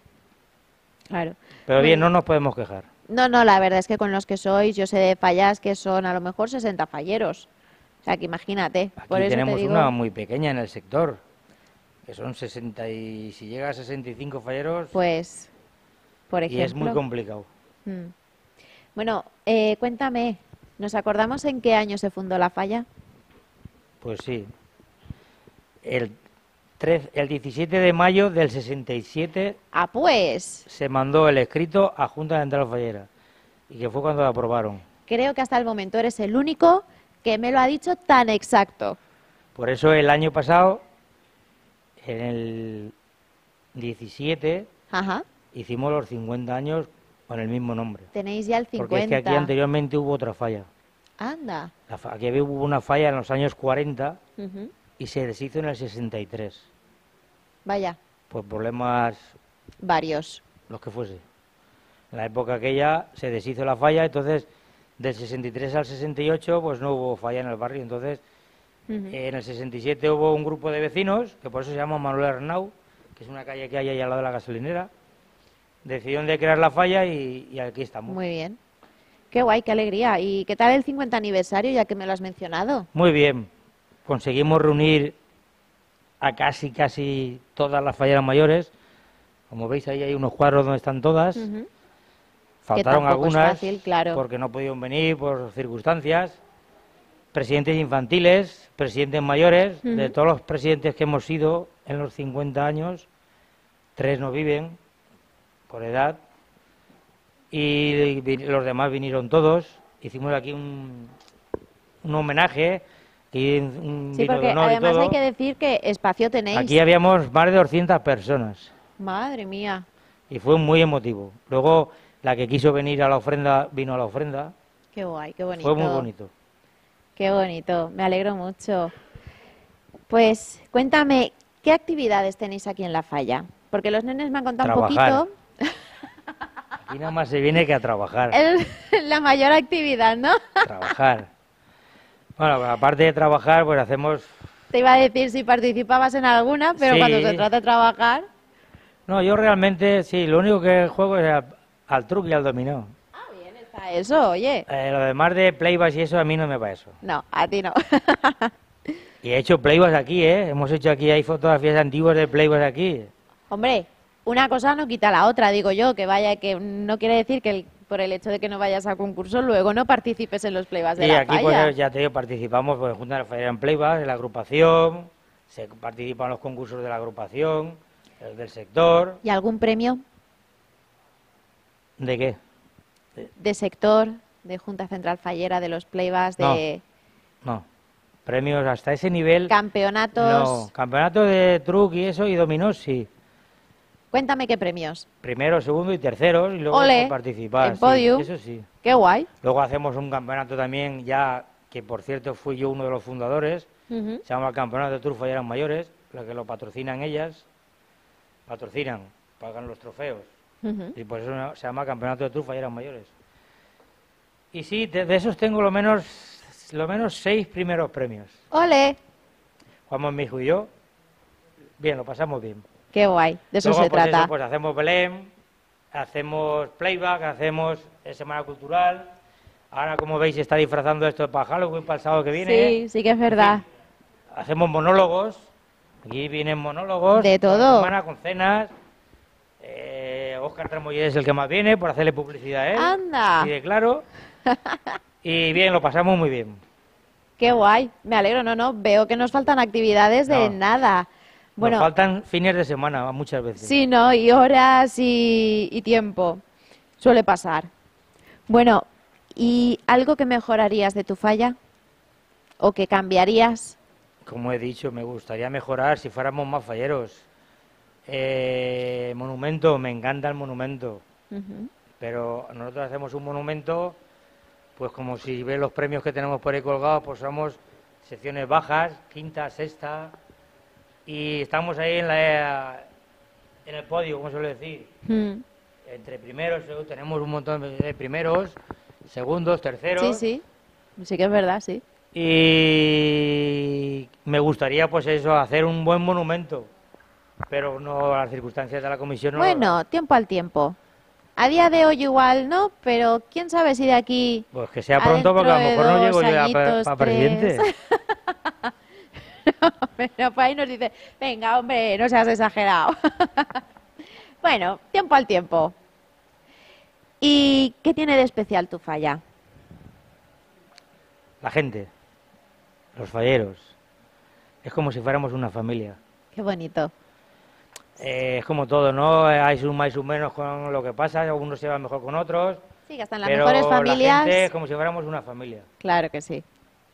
Claro. Pero Muy bien, no bien. nos podemos quejar. No, no, la verdad es que con los que sois, yo sé de fallas que son a lo mejor sesenta falleros. O sea, que imagínate. Aquí por eso tenemos te digo, una muy pequeña en el sector, que son sesenta y si llega a sesenta y cinco falleros pues, por y ejemplo. es muy complicado. Mm. Bueno, eh, cuéntame, ¿nos acordamos en qué año se fundó la falla? Pues sí. El, tres- el diecisiete de mayo del sesenta y siete Ah, pues, se mandó el escrito a Junta Central Fallera y que fue cuando lo aprobaron. creo que hasta el momento eres el único que me lo ha dicho tan exacto. Por eso el año pasado, en el diecisiete, Ajá, hicimos los cincuenta años con el mismo nombre. tenéis ya el cincuenta. Porque es que aquí anteriormente hubo otra falla. Anda. La fa- Aquí hubo una falla en los años cuarenta Ujú. y se deshizo en el sesenta y tres. Vaya, Por problemas, varios. los que fuese. En la época aquella se deshizo la falla, entonces Del sesenta y tres al sesenta y ocho pues no hubo falla en el barrio, entonces Ujú. eh, en el sesenta y siete hubo un grupo de vecinos, que por eso se llama Manuel Arnau, que es una calle que hay ahí al lado de la gasolinera, decidieron de crear la falla y, y aquí estamos. Muy bien. Qué guay, qué alegría. ¿Y qué tal el cincuenta aniversario, ya que me lo has mencionado? Muy bien, conseguimos reunir a casi, casi todas las falleras mayores. Como veis ahí hay unos cuadros donde están todas. Ujú. Faltaron tampoco es algunas fácil, claro. porque no pudieron venir por circunstancias. Presidentes infantiles, presidentes mayores, de Ujú. todos los presidentes que hemos sido en los cincuenta años, tres no viven por edad y vi- los demás vinieron todos. Hicimos aquí un, un homenaje, aquí un Sí, vino de porque honor y además todo. hay que decir que espacio tenéis. Aquí habíamos más de doscientas personas Madre mía. y fue muy emotivo. Luego la que quiso venir a la ofrenda vino a la ofrenda. Qué guay, qué bonito. Fue muy bonito. Qué bonito, me alegro mucho. Pues cuéntame, ¿qué actividades tenéis aquí en la falla? Porque los nenes me han contado Trabajar. un poquito. Aquí nada más se viene que a trabajar. Es la mayor actividad, ¿no? Trabajar. Bueno, pues aparte de trabajar, pues hacemos... Te iba a decir si participabas en alguna, pero Sí. cuando se trata de trabajar... No, yo realmente, sí, lo único que juego es al, al truco y al dominó. Ah, bien, está eso, oye. Eh, lo demás de playbacks y eso, a mí no me va eso. No, a ti no. Y he hecho playbacks aquí, ¿eh? Hemos hecho aquí, hay fotografías antiguas de playbacks aquí. Hombre, una cosa no quita la otra, digo yo, que vaya, que no quiere decir que el- por el hecho de que no vayas a concurso luego no participes en los playbacks de Y la aquí, falla. pues ya te digo, participamos, pues junto a la Falla en Playbacks, en la agrupación, se participan los concursos de la agrupación, el del sector. ¿Y algún premio ¿De qué? de sector, de Junta Central Fallera, de los playbacks, de No. Premios hasta ese nivel. campeonatos? No. Campeonato de truc y eso y dominó, sí. Cuéntame qué premios. Primero, segundo y tercero, y luego Ole, pues, participar. en sí, podium. eso sí. Qué guay. Luego hacemos un campeonato también, ya que por cierto fui yo uno de los fundadores, Ujú. se llama el Campeonato de Truc Falleras Mayores, lo que lo patrocinan ellas, patrocinan, pagan los trofeos, Ujú. y por eso se llama Campeonato de Truc Falleras Mayores. Y sí, de, de esos tengo lo menos, lo menos seis primeros premios. Ole, Juan, mi hijo y yo, bien, lo pasamos bien. qué guay. De eso Luego, se pues, trata. eso, pues hacemos Belén, hacemos playback, hacemos eh, Semana Cultural. Ahora, como veis, se está disfrazando esto para Halloween, para el sábado que viene. Sí, sí que es verdad. Hacemos monólogos. Aquí vienen monólogos. De cada todo. semana con cenas. Eh, Óscar Tramoyer es el que más viene, por hacerle publicidad a él. Anda. Así de claro. Y bien, lo pasamos muy bien. Qué guay. Me alegro, no, no. Veo que nos faltan actividades de No. nada. Bueno, Nos faltan fines de semana muchas veces. sí, ¿no? Y horas y, y tiempo. Suele pasar. Bueno, ¿y algo que mejorarías de tu falla? ¿O que cambiarías? Como he dicho, me gustaría mejorar si fuéramos más falleros. Eh, monumento, me encanta el monumento, Ujú. pero nosotros hacemos un monumento, pues como si ves los premios que tenemos por ahí colgados, pues somos secciones bajas, quinta, sexta, y estamos ahí en, la, en el podio, como suele decir, Mm. entre primeros, segundo, tenemos un montón de primeros, segundos, terceros. Sí, sí. Sí que es verdad, sí. Y me gustaría, pues eso, hacer un buen monumento, pero no las circunstancias de la comisión. No lo dan. Bueno, tiempo al tiempo. A día de hoy igual no, pero quién sabe si de aquí Pues que sea a pronto, porque a lo dentro mejor de no llego dos yo a, añitos, pa- pa presidente. tres. Pero pues ahí nos dice, venga, hombre, no seas exagerado. Bueno, tiempo al tiempo. ¿Y qué tiene de especial tu falla? La gente, los falleros, es como si fuéramos una familia. Qué bonito. Eh, es como todo, ¿no? Hay sus más y sus menos con lo que pasa, algunos se van mejor con otros, Sí, que hasta en las pero mejores la familias. gente es como si fuéramos una familia. Claro que sí.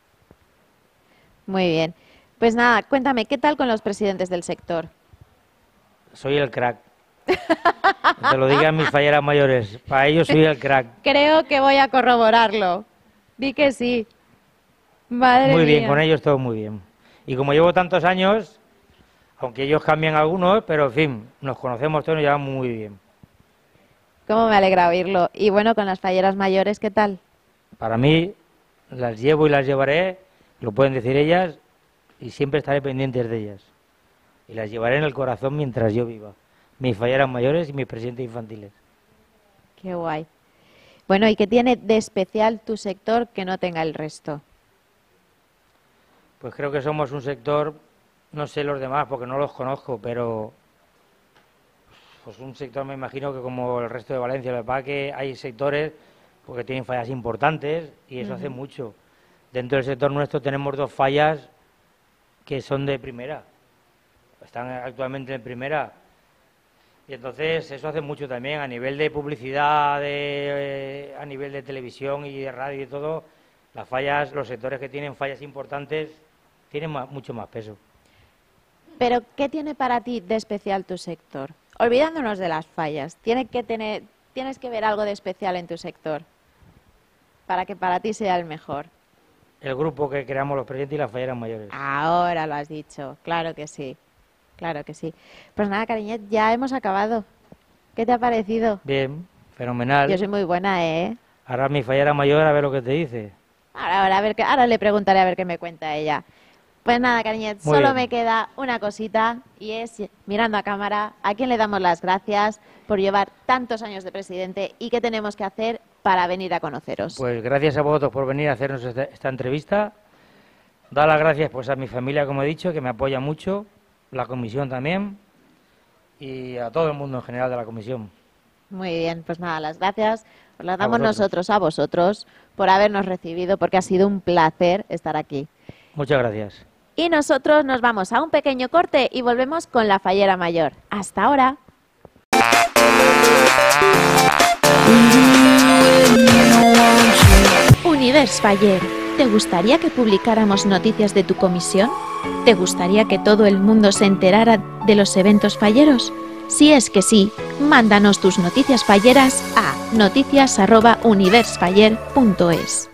Muy bien. Pues nada, cuéntame, ¿qué tal con los presidentes del sector? Soy el crack. Te lo digan mis falleras mayores, para ellos soy el crack. Creo que voy a corroborarlo. Di que sí. Madre Muy bien, mía. con ellos todo muy bien. Y como llevo tantos años, aunque ellos cambian algunos, pero en fin, nos conocemos todos y nos llevamos muy bien. Cómo me alegra oírlo. Y bueno, con las falleras mayores, ¿qué tal? para mí, las llevo y las llevaré, lo pueden decir ellas, y siempre estaré pendientes de ellas. Y las llevaré en el corazón mientras yo viva. Mis falleras mayores y mis presidentes infantiles. Qué guay. Bueno, ¿y qué tiene de especial tu sector que no tenga el resto? Pues creo que somos un sector, no sé los demás porque no los conozco, pero pues un sector me imagino que como el resto de Valencia, lo que pasa es que hay sectores porque tienen fallas importantes y eso uh-huh. hace mucho. Dentro del sector nuestro tenemos dos fallas que son de primera, están actualmente en primera. Y entonces eso hace mucho también a nivel de publicidad, de, eh, a nivel de televisión y de radio y todo. Las fallas, los sectores que tienen fallas importantes tienen más, mucho más peso. Pero ¿qué tiene para ti de especial tu sector? Olvidándonos de las fallas, tiene que tener, tienes que ver algo de especial en tu sector para que para ti sea el mejor. El grupo que creamos los presidentes y las falleras mayores. Ahora lo has dicho, claro que sí. Claro que sí. Pues nada, cariñet, ya hemos acabado. ¿Qué te ha parecido? Bien, fenomenal. Yo soy muy buena, ¿eh? Ahora mi fallera mayor a ver lo que te dice. Ahora, ahora, a ver qué, ahora le preguntaré a ver qué me cuenta ella. Pues nada, cariñet, Muy solo bien. me queda una cosita y es, mirando a cámara, a quién le damos las gracias por llevar tantos años de presidente y qué tenemos que hacer para venir a conoceros. Pues gracias a vosotros por venir a hacernos esta, esta entrevista. Dar las gracias pues a mi familia, como he dicho, que me apoya mucho. La comisión también y a todo el mundo en general de la comisión. Muy bien, pues nada, las gracias os las A damos vosotros. nosotros a vosotros por habernos recibido, porque ha sido un placer estar aquí. Muchas gracias. Y nosotros nos vamos a un pequeño corte y volvemos con la fallera mayor. Hasta ahora. Univers Faller, ¿te gustaría que publicáramos noticias de tu comisión? ¿Te gustaría que todo el mundo se enterara de los eventos falleros? Si es que sí, mándanos tus noticias falleras a noticias arroba universfaller punto es.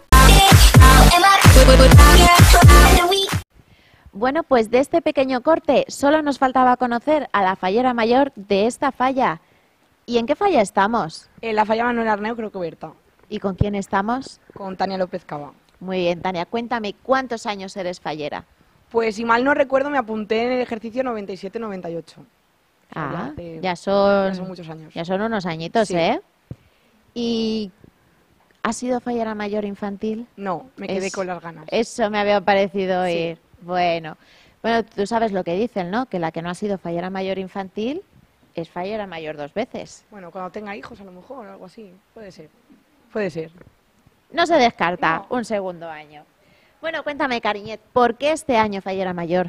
Bueno, pues de este pequeño corte solo nos faltaba conocer a la fallera mayor de esta falla. ¿Y en qué falla estamos? En la falla Manuel Arneu, creo que Berta, ¿Y con quién estamos? con Tania López Cava. Muy bien, Tania, cuéntame, ¿cuántos años eres fallera? Pues si mal no recuerdo, me apunté en el ejercicio noventa y siete noventa y ocho. O sea, Ah, hace- ya son, ya son muchos años. ya son unos añitos, Sí. ¿eh? ¿Y has sido fallera mayor infantil? No, me quedé Es- con las ganas. Eso me había parecido Sí. oír. Bueno, bueno, tú sabes lo que dicen, ¿no? Que la que no ha sido fallera mayor infantil es fallera mayor dos veces. Bueno, cuando tenga hijos a lo mejor, o algo así. Puede ser. Puede ser. No se descarta No. un segundo año. Bueno, cuéntame, cariñet, ¿por qué este año fallera mayor?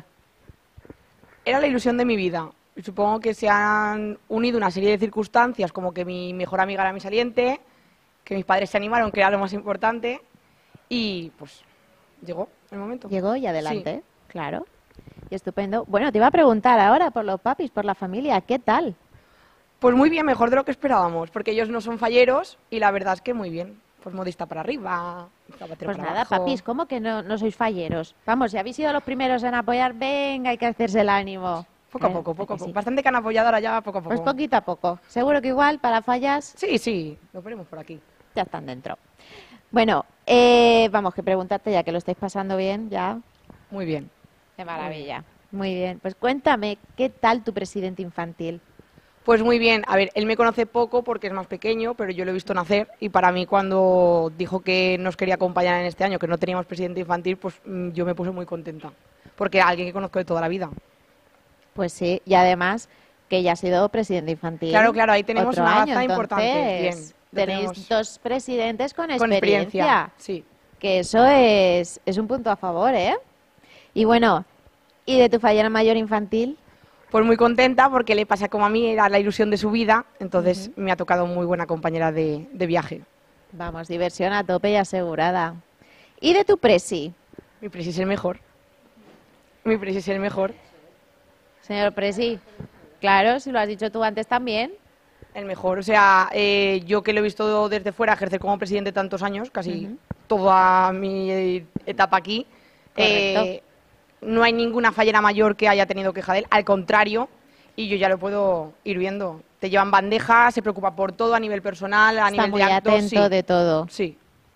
Era la ilusión de mi vida. Y supongo que se han unido una serie de circunstancias, como que mi mejor amiga era mi saliente, que mis padres se animaron, que era lo más importante, y pues llegó el momento. Llegó y adelante, claro. Y estupendo. Bueno, te iba a preguntar ahora por los papis, por la familia, ¿qué tal? Pues muy bien, mejor de lo que esperábamos, porque ellos no son falleros y la verdad es que muy bien. Pues modista para arriba, zapatero Pues para nada, abajo. papis, ¿cómo que no, no sois falleros? Vamos, si habéis sido los primeros en apoyar, venga, hay que hacerse el ánimo. Poco a ¿Eh? poco, ¿A poco a que poco. sí? Bastante que han apoyado ahora ya, poco a poco. Pues poquito a poco. Seguro que igual para fallas Sí, sí, lo ponemos por aquí. ya están dentro. Bueno, eh, vamos, que preguntarte ya que lo estáis pasando bien, ya. Muy bien. De maravilla. Muy bien. Pues cuéntame, ¿qué tal tu presidente infantil? Pues muy bien. A ver, él me conoce poco porque es más pequeño, pero yo lo he visto nacer y para mí cuando dijo que nos quería acompañar en este año, que no teníamos presidente infantil, pues mm, yo me puse muy contenta. Porque alguien que conozco de toda la vida. Pues sí, y además que ya ha sido presidente infantil. Claro, claro, ahí tenemos otro una año, baza importante. entonces, Bien, lo tenéis tenemos dos presidentes con, con experiencia, Sí. que eso es, es un punto a favor, ¿eh? Y bueno, ¿y de tu fallera mayor infantil? Pues muy contenta porque le pasa como a mí, era la ilusión de su vida, entonces me ha tocado muy buena compañera de, de viaje. Vamos, diversión a tope y asegurada. ¿Y de tu presi? Mi presi es el mejor. Mi presi es el mejor. Señor presi, claro, si lo has dicho tú antes también. El mejor. O sea, eh, yo que lo he visto desde fuera ejercer como presidente tantos años, casi Ujú. toda mi etapa aquí, Correcto. eh, no hay ninguna fallera mayor que haya tenido queja de él, al contrario, y yo ya lo puedo ir viendo. Te llevan bandejas, se preocupa por todo a nivel personal, a Está nivel muy de actos. atento sí, de todo. sí,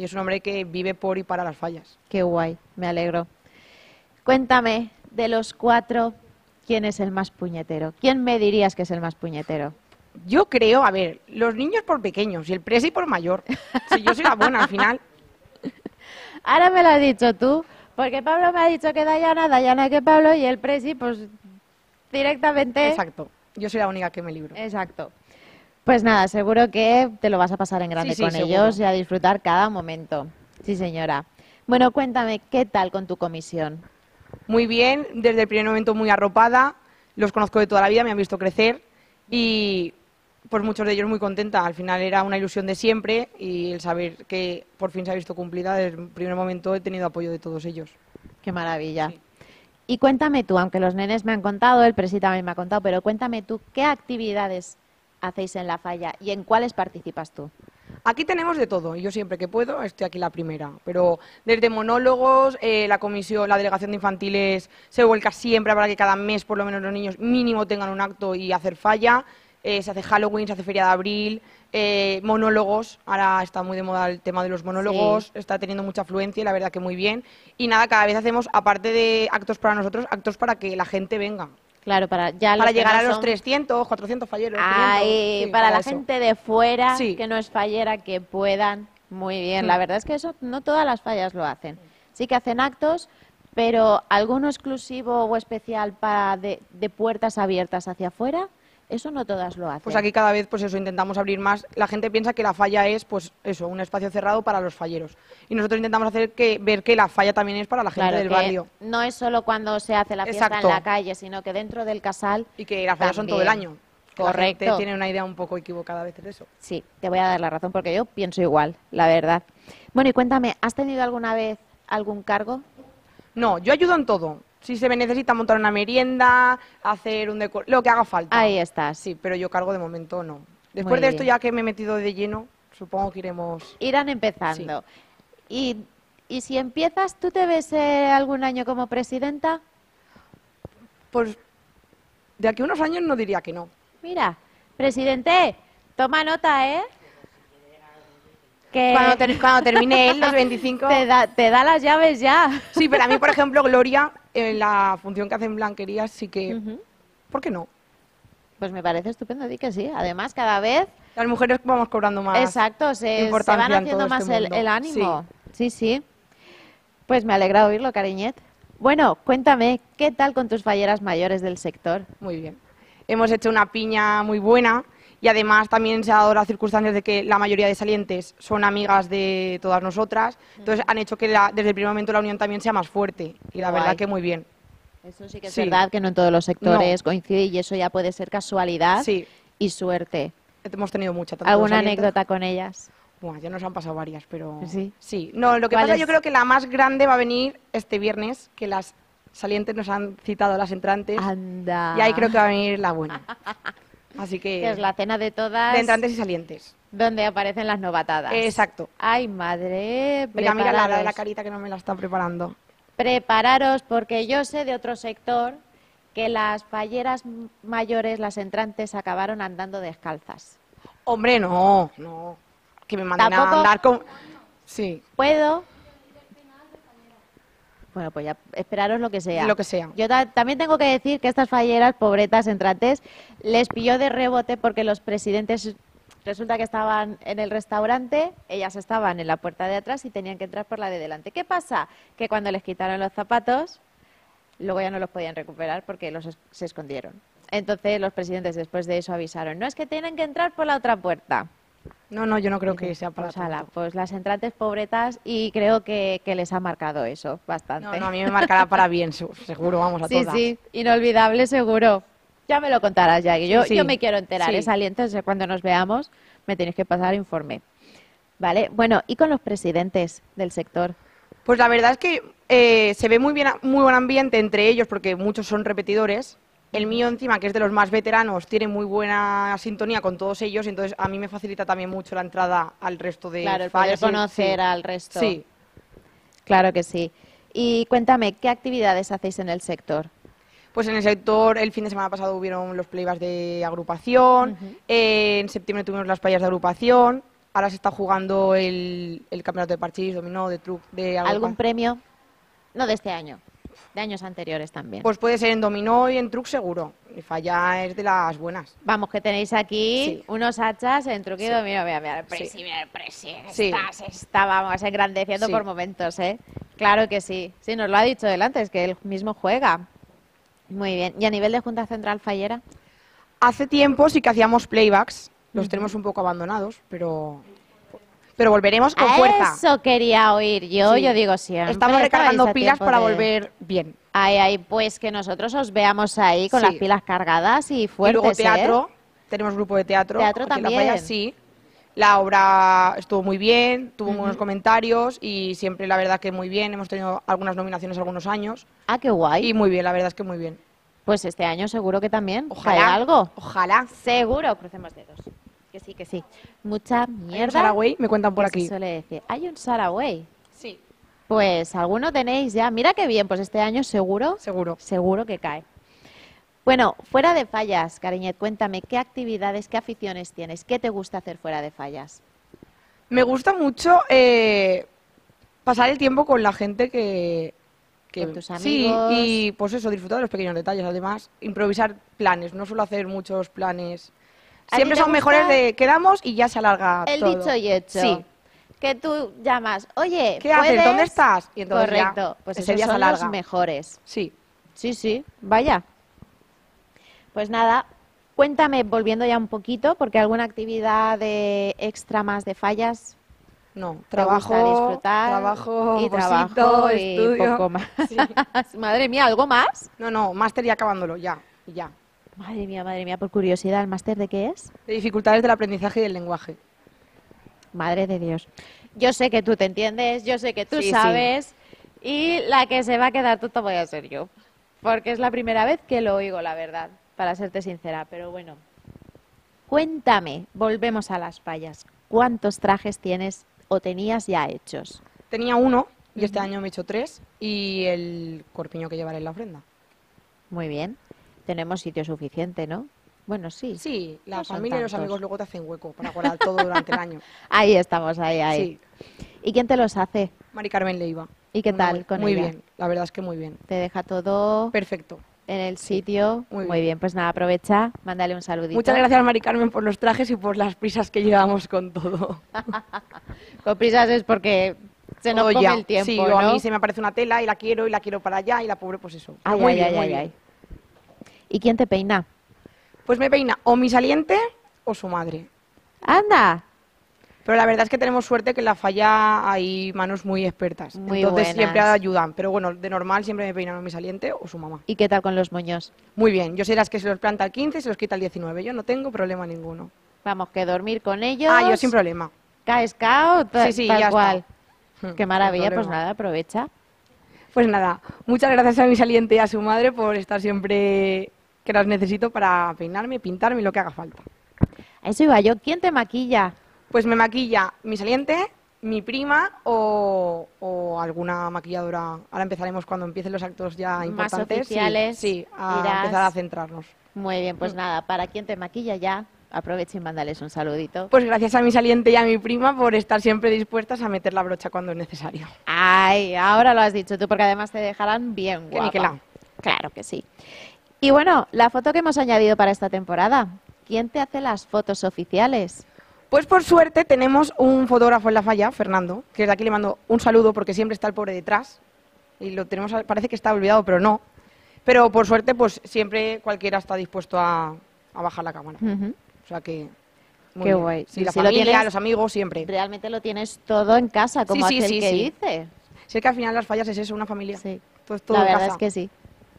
Y es un hombre que vive por y para las fallas. Qué guay, me alegro. Cuéntame, de los cuatro, ¿quién es el más puñetero? ¿Quién me dirías que es el más puñetero? Yo creo, a ver, los niños por pequeños y el presi por mayor. Si yo soy la buena al final. Ahora me lo has dicho tú, porque Pablo me ha dicho que Dayana, Dayana que Pablo, y el presi, pues directamente... Exacto. Yo soy la única que me libro. Exacto. Pues nada, seguro que te lo vas a pasar en grande Sí, sí, con seguro. ellos y a disfrutar cada momento. Sí, señora. Bueno, cuéntame, ¿qué tal con tu comisión? Muy bien, desde el primer momento muy arropada. Los conozco de toda la vida, me han visto crecer y pues muchos de ellos muy contenta. Al final era una ilusión de siempre y el saber que por fin se ha visto cumplida, desde el primer momento he tenido apoyo de todos ellos. Qué maravilla. Sí. Y cuéntame tú, aunque los nenes me han contado, el presi también me ha contado, pero cuéntame tú, ¿qué actividades hacéis en la falla y en cuáles participas tú? Aquí tenemos de todo, y yo siempre que puedo estoy aquí la primera, pero desde monólogos, eh, la comisión, la delegación de infantiles se vuelca siempre para que cada mes por lo menos los niños mínimo tengan un acto y hacer falla, eh, se hace Halloween, se hace Feria de Abril, eh, monólogos, ahora está muy de moda el tema de los monólogos, Sí. está teniendo mucha afluencia y la verdad que muy bien, y nada, cada vez hacemos, aparte de actos para nosotros, actos para que la gente venga, Claro, para ya los para que llegar no a los son- trescientos, cuatrocientos falleros. Ay, quinientos, sí, para la eso. gente de fuera, Sí. que no es fallera, que puedan. Muy bien, Mm. la verdad es que eso no todas las fallas lo hacen. Sí que hacen actos, pero alguno exclusivo o especial para de, de puertas abiertas hacia afuera, eso no todas lo hacen. Pues aquí cada vez, pues eso, intentamos abrir más. La gente piensa que la falla es, pues eso, un espacio cerrado para los falleros. Y nosotros intentamos hacer que ver que la falla también es para la gente Claro, del que barrio. no es solo cuando se hace la fiesta Exacto. en la calle, sino que dentro del casal. Y que las fallas son todo el También. año. Que La Correcto. gente tiene una idea un poco equivocada a veces de eso. Sí, te voy a dar la razón porque yo pienso igual, la verdad. Bueno, y cuéntame, ¿has tenido alguna vez algún cargo? No, yo ayudo en todo. Si se me necesita montar una merienda, hacer un decor, lo que haga falta. Ahí estás. Sí, pero yo cargo de momento no. Después Muy de esto, bien. ya que me he metido de lleno, supongo que iremos... Irán empezando. Y, y si empiezas, ¿tú te ves eh, algún año como presidenta? Pues de aquí a unos años no diría que no. Mira, presidente, toma nota, ¿eh? Que Cuando, ter- cuando termine él, los veinticinco... te da, te da las llaves ya. Sí, pero a mí, por ejemplo, Gloria, en la función que hace en Blanquerías, sí que... Ujú. ¿Por qué no? Pues me parece estupendo, di que sí. Además, cada vez, Las mujeres vamos cobrando más. exacto, se, se importancia van en haciendo todo más este el, mundo. el ánimo. Sí, sí. Pues me alegra oírlo, cariñet. Bueno, cuéntame, ¿qué tal con tus falleras mayores del sector? Muy bien. Hemos hecho una piña muy buena y además también se ha dado las circunstancias de que la mayoría de salientes son amigas de todas nosotras. Entonces han hecho que la- desde el primer momento la unión también sea más fuerte y la Guay. verdad que muy bien. Eso sí que es Sí. verdad que no en todos los sectores coincide y eso ya puede ser casualidad Sí, y suerte. hemos tenido mucha. tanto ¿Alguna salientes- anécdota con ellas? Buah, ya nos han pasado varias, pero... Sí. Sí. No, lo que ¿Cuál pasa es? yo creo que la más grande va a venir este viernes, que las salientes nos han citado a las entrantes. Anda. Y ahí creo que va a venir la buena. Así que... Que es la cena de todas de entrantes y salientes. donde aparecen las novatadas. Exacto. Ay, madre, Venga, mira la, la de la prepararos. carita que no me la está preparando. Prepararos porque yo sé de otro sector que las falleras m- mayores, las entrantes, acabaron andando descalzas. Hombre, no, no. Que me manden Tampoco- a andar con... Sí, ¿Puedo? Bueno, pues ya esperaros lo que sea. lo que sea. Yo ta- también tengo que decir que estas falleras, pobretas entrantes, les pilló de rebote porque los presidentes resulta que estaban en el restaurante, ellas estaban en la puerta de atrás y tenían que entrar por la de delante. ¿Qué pasa? Que cuando les quitaron los zapatos, luego ya no los podían recuperar porque los es- se escondieron. Entonces los presidentes después de eso avisaron, no es que tienen que entrar por la otra puerta. No, no, yo no creo que sea para Pues, ala, tanto. pues las entrantes pobretas y creo que, que les ha marcado eso bastante. No, no, a mí me marcará para bien, su- seguro, vamos, a Sí, todas. sí, inolvidable seguro. Ya me lo contarás, ya. Yo, Sí, yo sí. me quiero enterar, Sí. es aliento, entonces cuando nos veamos me tenéis que pasar informe. Vale, bueno, y con los presidentes del sector. Pues la verdad es que eh, se ve muy bien, muy buen ambiente entre ellos porque muchos son repetidores. El mío encima, que es de los más veteranos, tiene muy buena sintonía con todos ellos, entonces a mí me facilita también mucho la entrada al resto de Claro, el poder fallas y- conocer sí. al resto. Sí, Claro que sí. Y cuéntame, ¿qué actividades hacéis en el sector? pues en el sector el fin de semana pasado hubieron los playbacks de agrupación, Ujú. eh, en septiembre tuvimos las playas de agrupación Ahora se está jugando el, el campeonato de parchís, dominó, de truc, de algo ¿Algún pa- premio? No de este año, de años anteriores también. Pues puede ser en dominó y en truc seguro. Y falla es de las buenas. Vamos, que tenéis aquí Sí. unos hachas en truquido. Sí. Mira, mira, mira, el Sí. presi, mira el presi. Sí. Está, se está, vamos, engrandeciendo Sí. por momentos, ¿eh? Claro que sí. Sí, nos lo ha dicho él antes, que él mismo juega. Muy bien. ¿Y a nivel de Junta Central Fallera? Hace tiempo sí que hacíamos playbacks. Los tenemos un poco abandonados, pero, pero volveremos con A fuerza. Eso quería oír yo, Sí. yo digo siempre. Estamos recargando estabais a pilas tiempo para de- volver bien. Ay, ay, pues que nosotros os veamos ahí con Sí. las pilas cargadas y Y fuertes, luego teatro, ¿eh? tenemos grupo de teatro. Teatro aquí en La también. Falla, sí. La obra estuvo muy bien, tuvo Ujú. buenos comentarios y siempre la verdad que muy bien. Hemos tenido algunas nominaciones algunos años Ah, qué guay. y muy bien, la verdad es que muy bien. Pues este año seguro que también. Ojalá. ¿Cae algo? Ojalá. Seguro, crucemos dedos. Que sí, que sí. Mucha Hay un mierda. Saragüey, me cuentan por que se aquí. suele decir. Hay un Saraway. Sí, Pues alguno tenéis ya. Mira qué bien, pues este año seguro, seguro. seguro que cae. Bueno, fuera de Fallas, Cariñet, cuéntame, ¿qué actividades, qué aficiones tienes? ¿Qué te gusta hacer fuera de Fallas? Me gusta mucho eh, pasar el tiempo con la gente que... que Con tus sí, amigos. y pues eso, disfrutar de los pequeños detalles. Además, improvisar planes. No suelo hacer muchos planes. ¿A Siempre ti te son mejores gusta de quedamos y ya se alarga El todo. dicho y hecho. Sí. Que tú llamas, oye, ¿Qué haces? ¿puedes? ¿Dónde estás? Y entonces ya Correcto, pues ese esos día se son los alarga. mejores. Sí. Sí, sí, vaya. Pues nada, cuéntame, volviendo ya un poquito, porque alguna actividad de extra más de Fallas No, te trabajo, gusta disfrutar trabajo, y posito, trabajo y estudio. poco más. Sí. Madre mía, ¿algo más? No, no, máster ya acabándolo, ya, y ya. Madre mía, madre mía, por curiosidad, ¿el máster de qué es? De dificultades del aprendizaje y del lenguaje. Madre de Dios. Yo sé que tú te entiendes, yo sé que tú Sí, sí. sabes, y la que se va a quedar tonta voy a ser yo. Porque es la primera vez que lo oigo, la verdad, para serte sincera. Pero bueno, cuéntame, volvemos a las Fallas. ¿Cuántos trajes tienes o tenías ya hechos? Tenía uno y este año me he hecho tres y el corpiño que llevaré en la ofrenda. Muy bien. Tenemos sitio suficiente, ¿no? Bueno, sí. Sí, la No son familia y los tantos. amigos luego te hacen hueco para guardar todo durante el año. Ahí estamos, ahí, ahí. Sí, ¿Y quién te los hace? Mari Carmen Leiva. ¿Y qué Una tal bu- con Muy ella? bien, la verdad es que muy bien. ¿Te deja todo Perfecto. en el sitio? muy Muy bien. bien, pues nada, aprovecha, mándale un saludito. Muchas gracias, Mari Carmen, por los trajes y por las prisas que llevamos con todo. Con prisas es porque se nos Todo come ya. el tiempo, Sí, ¿no? yo a mí se me aparece una tela y la quiero y la quiero para allá y la pobre pues eso. Pero Ay, muy ay, bien, ay, muy ay, bien. ay. ¿Y quién te peina? Pues me peina o mi saliente o su madre. ¡Anda! Pero la verdad es que tenemos suerte que en la Falla hay manos muy expertas. Muy Entonces buenas. siempre ayudan. Pero bueno, de normal siempre me peinan o mi saliente o su mamá. ¿Y qué tal con los moños? Muy bien, yo soy las que se los planta al quince y se los quita al diecinueve. Yo no tengo problema ninguno. Vamos, que dormir con ellos. Ah, yo sin problema. Caes cao, ta- Sí, sí, tal ya está. cual. Hmm, Qué sin maravilla, pues problema. nada, aprovecha. Pues nada, muchas gracias a mi saliente y a su madre por estar siempre que las necesito para peinarme, pintarme y lo que haga falta. A eso iba yo. ¿Quién te maquilla? Pues me maquilla mi saliente, mi prima o, o alguna maquilladora. Ahora empezaremos cuando empiecen los actos ya Más importantes. sí, oficiales, Sí, a irás. empezar a centrarnos. Muy bien, Mm. pues nada, para quien te maquilla ya, aprovecha y mándales un saludito. Pues gracias a mi saliente y a mi prima por estar siempre dispuestas a meter la brocha cuando es necesario. Ay, ahora lo has dicho tú, porque además te dejarán bien Que guapa. ni que la. Claro que sí. Y bueno, la foto que hemos añadido para esta temporada. ¿Quién te hace las fotos oficiales? Pues por suerte tenemos un fotógrafo en la Falla, Fernando, que desde aquí le mando un saludo porque siempre está el pobre detrás. Y lo tenemos, parece que está olvidado, pero no. Pero por suerte, pues siempre cualquiera está dispuesto a, a bajar la cámara. Ujú. O sea que... muy Qué bien. guay. Sí, la Si lo familia, tienes- los amigos, siempre. Realmente lo tienes todo en casa, como Sí, sí, aquel sí, que sí. dice. Sé que al final las fallas es eso, una familia. Sí. Todo, todo La en verdad casa. es que sí.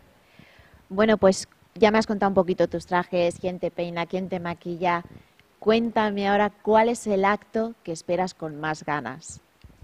Bueno, pues ya me has contado un poquito tus trajes, quién te peina, quién te maquilla. Cuéntame ahora cuál es el acto que esperas con más ganas.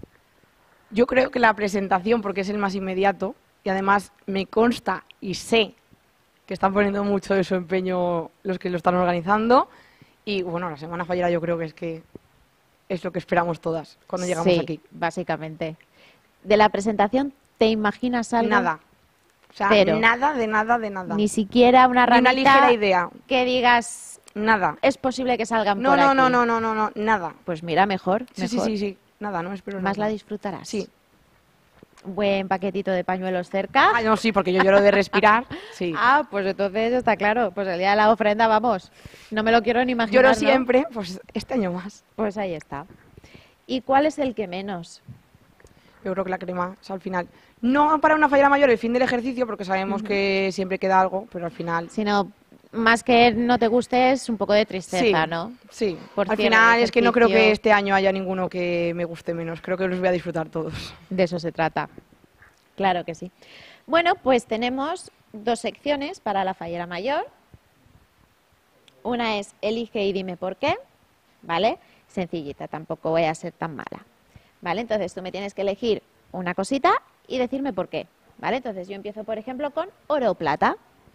Yo creo que la presentación, porque es el más inmediato, y además me consta y sé que están poniendo mucho de su empeño los que lo están organizando. Y bueno, la Semana Fallera yo creo que es que es lo que esperamos todas cuando llegamos Sí, aquí. básicamente. De la presentación, ¿te imaginas algo? Nada. O sea, Cero. nada de nada de nada. Ni siquiera una Ni una ramita ligera idea. que digas, Nada. es posible que salgan No, por no, aquí? no, no, no, no, no, nada. Pues mira, mejor, Sí, sí, mejor. sí, sí. Nada, no espero Más nada. la disfrutarás. Sí. Buen paquetito de pañuelos cerca. Ah, no, sí, porque yo lloro de respirar. Sí. Ah, pues entonces está claro. Pues el día de la ofrenda, vamos. No me lo quiero ni imaginar, Lloro ¿no? siempre, pues este año más. Pues ahí está. ¿Y cuál es el que menos? Yo creo que la crema es al final. No para una fallera mayor el fin del ejercicio, porque sabemos que siempre queda algo, pero al final. Si no, más que no te guste, es un poco de tristeza, sí, ¿no? Sí. Por al cierre final de es que no creo que ejercicio. este año haya ninguno que me guste menos. Creo que los voy a disfrutar todos. De eso se trata. Claro que sí. Bueno, pues tenemos dos secciones para la fallera mayor. Una es elige y dime por qué, ¿vale? Sencillita, tampoco voy a ser tan mala. ¿Vale? Entonces tú me tienes que elegir una cosita y decirme por qué. ¿Vale? Entonces yo empiezo, por ejemplo, con oro o plata.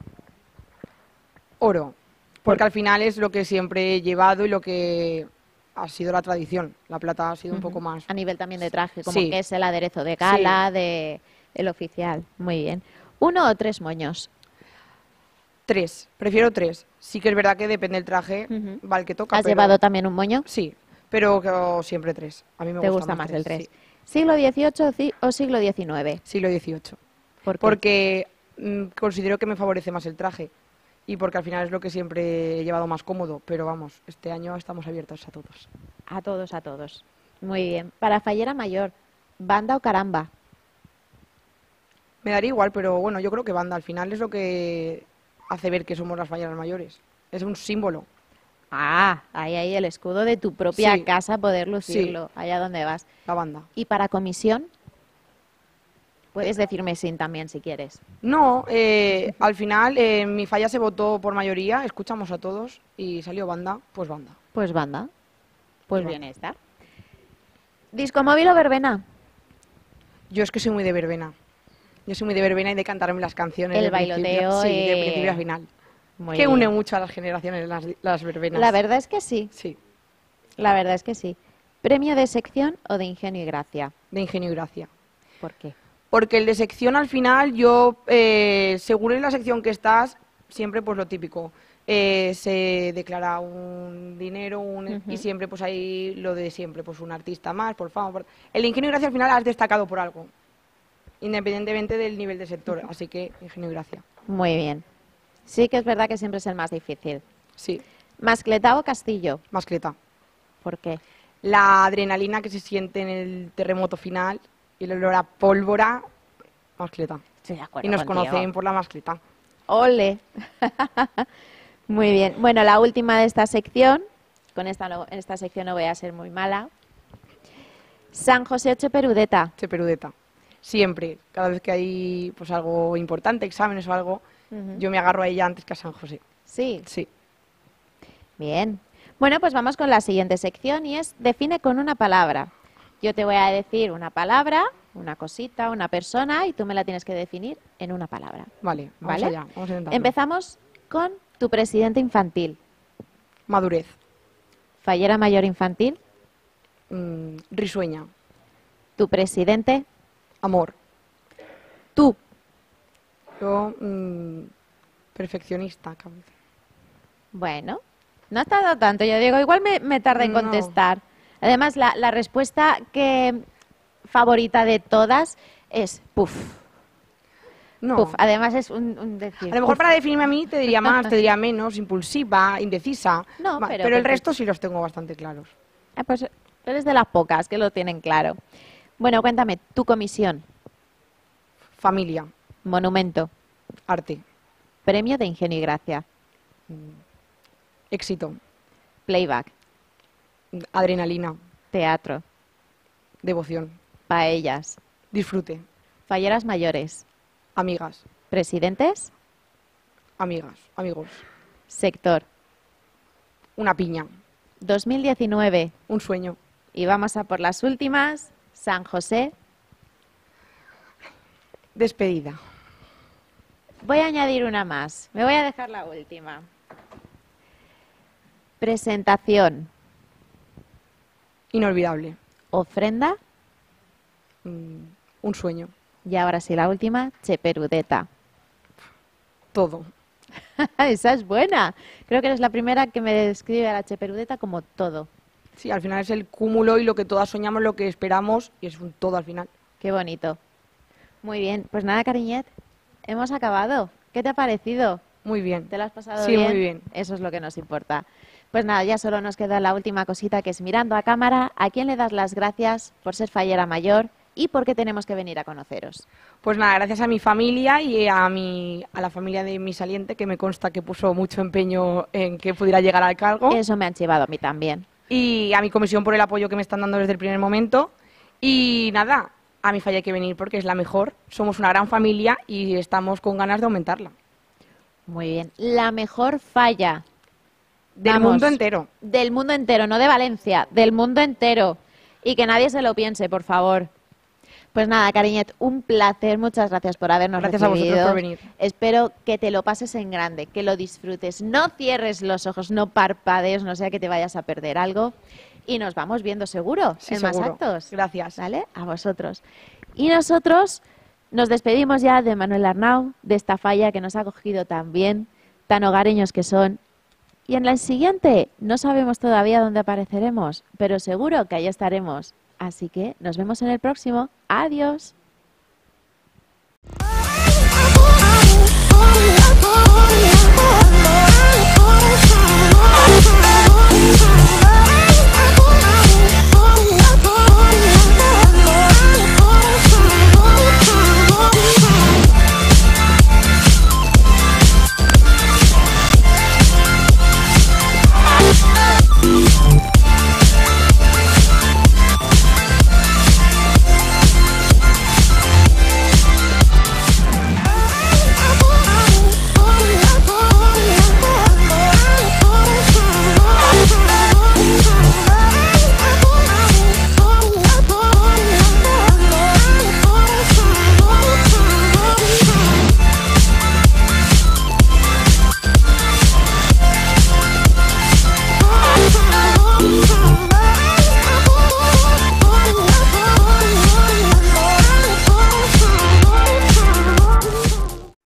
Oro. Porque al final es lo que siempre he llevado y lo que ha sido la tradición. La plata ha sido un poco más. A nivel también de traje, como Sí. que es el aderezo de gala, de el oficial. Muy bien. ¿Uno o tres moños? Tres. Prefiero tres. Sí que es verdad que depende del traje, Ujú. va el que toca. ¿Has pero- llevado también un moño? Sí, pero que siempre tres. A mí me ¿Te gusta, gusta más el tres? sí. ¿Siglo dieciocho o ci- o siglo diecinueve? Siglo dieciocho. ¿Por qué? Porque mm, considero que me favorece más el traje. Y porque al final es lo que siempre he llevado más cómodo. Pero vamos, este año estamos abiertos a todos. A todos, a todos. Muy bien. Para fallera mayor, ¿banda o caramba? Me daría igual, pero bueno, yo creo que banda al final es lo que hace ver que somos las falleras mayores. Es un símbolo. Ah, ahí hay el escudo de tu propia Sí. casa, poder lucirlo, allá donde vas. La banda. ¿Y para comisión? Puedes decirme sin también si quieres. No, eh, al final eh, en mi falla se votó por mayoría, escuchamos a todos y salió banda, pues banda. Pues banda. Pues Banda. bien está. ¿Disco móvil o verbena? Yo es que soy muy de verbena. Yo soy muy de verbena y de cantarme las canciones. El de principio- bailoteo, Sí, de eh, principio a final. Muy que bien. une mucho a las generaciones, las, las verbenas. La verdad es que sí. Sí, La verdad es que sí. ¿Premio de sección o de ingenio y gracia? de ingenio y gracia. ¿Por qué? Porque el de sección al final, yo, eh, según en la sección que estás, siempre pues lo típico. Eh, se declara un dinero un, Ujú. y siempre pues hay lo de siempre, pues un artista más, por favor. Por... El de ingenio y gracia al final has destacado por algo, independientemente del nivel de sector. Así que ingenio y gracia. Muy bien. Sí que es verdad que siempre es el más difícil. Sí, ¿Mascleta o castillo? mascleta. ¿Por qué? La adrenalina que se siente en el terremoto final y el olor a pólvora, mascleta. Estoy de acuerdo Y nos contigo. conocen por la mascleta. ¡Ole! Muy bien. Bueno, la última de esta sección. Con esta, no- en esta sección no voy a ser muy mala. San José o Cheperudeta. Cheperudeta. Siempre, cada vez que hay pues algo importante, exámenes o algo, Ujú. yo me agarro a ella antes que a San José. Sí. Sí. Bien. Bueno, pues vamos con la siguiente sección y es define con una palabra. Yo te voy a decir una palabra, una cosita, una persona y tú me la tienes que definir en una palabra. Vale, vamos ¿Vale? allá, vamos a intentarlo. Empezamos con tu presidente infantil. Madurez. Fallera mayor infantil. Mm, risueña. Tu presidente. Amor. Tú. Yo, mm, perfeccionista. cabrón. Bueno, no ha tardado tanto. Yo digo, igual me, me tardé en No. contestar. Además, la, la respuesta que favorita de todas es puf. No. Puf. Además es un, un decir. A lo mejor puf. para definirme a mí te diría más, te diría menos, impulsiva, indecisa. No, Ma- pero el perfecto. resto sí los tengo bastante claros. Ah, pues eres de las pocas que lo tienen claro. Bueno, cuéntame, tu comisión, Familia, monumento, arte, premio de ingenio y gracia, éxito, playback, adrenalina, teatro, devoción, paellas, disfrute, falleras mayores, amigas, presidentes, amigas, amigos, sector, una piña, dos mil diecinueve. un sueño. Y vamos a por las últimas. San José. Despedida. Voy a añadir una más. Me voy a dejar la última. Presentación. Inolvidable. Ofrenda. Mm, un sueño. Y ahora sí, la última. Cheperudeta. Todo. Esa es buena. Creo que eres la primera que me describe a la Cheperudeta como todo. Sí, al final es el cúmulo y lo que todas soñamos, lo que esperamos, y es un todo al final. Qué bonito. Muy bien, pues nada, cariñet, hemos acabado. ¿Qué te ha parecido? Muy bien. ¿Te lo has pasado Sí, bien? muy bien. Eso es lo que nos importa. Pues nada, ya solo nos queda la última cosita, que es mirando a cámara, ¿a quién le das las gracias por ser fallera mayor y por qué tenemos que venir a conoceros? Pues nada, gracias a mi familia y a, mi, a la familia de mi saliente, que me consta que puso mucho empeño en que pudiera llegar al cargo. Eso me han chivado a mí también. Y a mi comisión por el apoyo que me están dando desde el primer momento. Y nada, a mi falla hay que venir porque es la mejor. Somos una gran familia y estamos con ganas de aumentarla. Muy bien. La mejor falla. Del Vamos, mundo entero. Del mundo entero, no de Valencia, del mundo entero. Y que nadie se lo piense, por favor. Pues nada, cariñet, un placer. Muchas gracias por habernos Gracias a recibido. vosotros por venir. Espero que te lo pases en grande, que lo disfrutes. No cierres los ojos, no parpadees, no sea que te vayas a perder algo. Y nos vamos viendo seguro Sí, en más seguro. actos. Gracias. ¿Vale? A vosotros. Y nosotros nos despedimos ya de Manuel Arnau, de esta falla que nos ha acogido tan bien, tan hogareños que son. Y en la siguiente no sabemos todavía dónde apareceremos, pero seguro que ahí estaremos. Así que nos vemos en el próximo. Adiós.